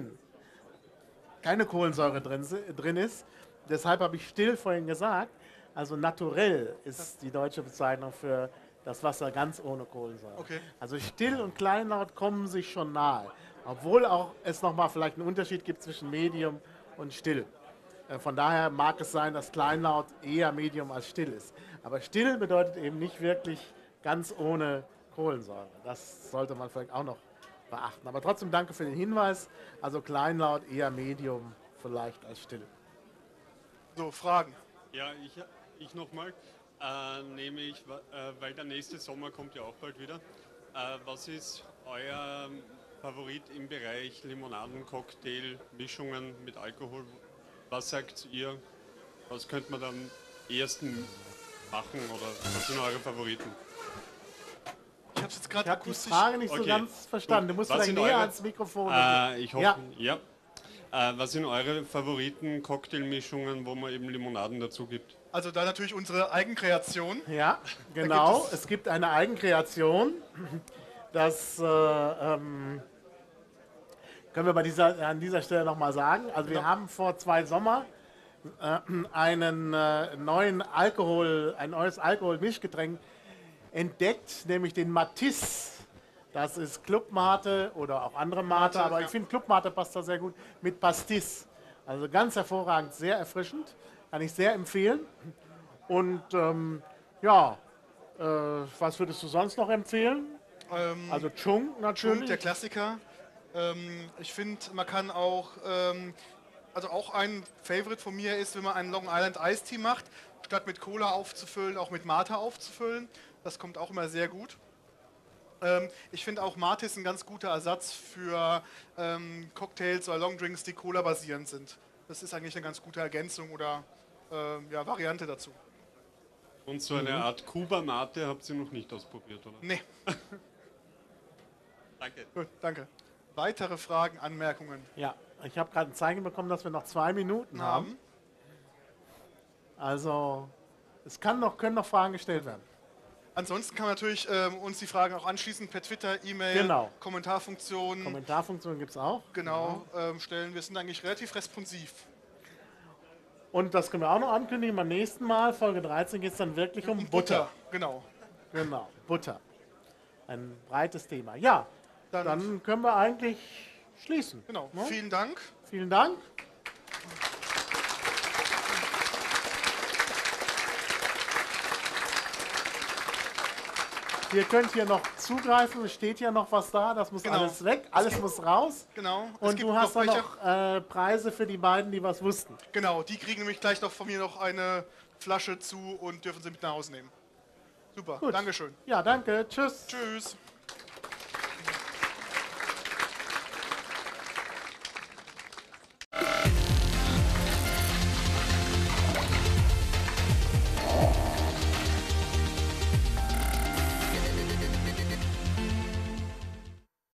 keine Kohlensäure drin ist. Deshalb habe ich still vorhin gesagt. Also naturell ist die deutsche Bezeichnung für das Wasser ganz ohne Kohlensäure. Okay. Also still und kleinlaut kommen sich schon nahe. Obwohl auch es nochmal vielleicht einen Unterschied gibt zwischen Medium und still. Von daher mag es sein, dass kleinlaut eher Medium als still ist. Aber still bedeutet eben nicht wirklich ganz ohne Kohlensäure. Das sollte man vielleicht auch noch beachten. Aber trotzdem danke für den Hinweis. Also kleinlaut eher Medium vielleicht als still. So, Fragen. Ja, ich nochmal. Nämlich, weil der nächste Sommer kommt ja auch bald wieder. Was ist euer Favorit im Bereich Limonaden, Cocktail, Mischungen mit Alkohol? Was sagt ihr? Was könnte man am ehesten machen oder was sind eure Favoriten? Ich habe es jetzt gerade Ich habe die akustisch. Frage nicht so Okay. ganz verstanden. Du musst Was vielleicht sind näher eure- ans Mikrofon. Ich hoffe, ja. Was sind eure Favoriten Cocktailmischungen, wo man eben Limonaden dazu gibt? Also da natürlich unsere Eigenkreation. Ja, genau. gibt Es gibt eine Eigenkreation. Das können wir an dieser Stelle nochmal sagen. Also wir haben vor 2 Sommer ein neues Alkoholmischgetränk entdeckt, nämlich den Matisse. Das ist Club-Mate oder auch andere Mate, aber ich finde Club-Mate passt da sehr gut mit Pastis. Also ganz hervorragend, sehr erfrischend, kann ich sehr empfehlen. Und was würdest du sonst noch empfehlen? Also Chung natürlich. Chung, der Klassiker. Ich finde, man kann auch, also auch ein Favorite von mir ist, wenn man einen Long Island Iced Tea macht, statt mit Cola aufzufüllen, auch mit Mate aufzufüllen. Das kommt auch immer sehr gut. Ich finde auch Mate ist ein ganz guter Ersatz für Cocktails oder Longdrinks, die Cola-basierend sind. Das ist eigentlich eine ganz gute Ergänzung oder Variante dazu. Und so eine Art Kuba-Mate habt ihr noch nicht ausprobiert, oder? Nee. Danke. Gut, danke. Weitere Fragen, Anmerkungen? Ja, ich habe gerade ein Zeichen bekommen, dass wir noch 2 Minuten haben. Also können noch Fragen gestellt werden. Ansonsten kann man natürlich uns die Fragen auch anschließend per Twitter, E-Mail, Genau. Kommentarfunktionen. Kommentarfunktion gibt es auch. Genau, stellen. Wir sind eigentlich relativ responsiv. Und das können wir auch noch ankündigen, beim nächsten Mal, Folge 13, geht es dann wirklich um Butter. Genau. Genau, Butter. Ein breites Thema. Ja, dann können wir eigentlich schließen. Genau. Ne? Vielen Dank. Vielen Dank. Ihr könnt hier noch zugreifen, es steht ja noch was da, das muss alles weg, alles muss raus. Genau. Und du hast dann noch Preise für die beiden, die was wussten. Genau, die kriegen nämlich gleich noch von mir noch eine Flasche zu und dürfen sie mit nach Hause nehmen. Super, Gut. Dankeschön. Ja, danke, tschüss. Tschüss.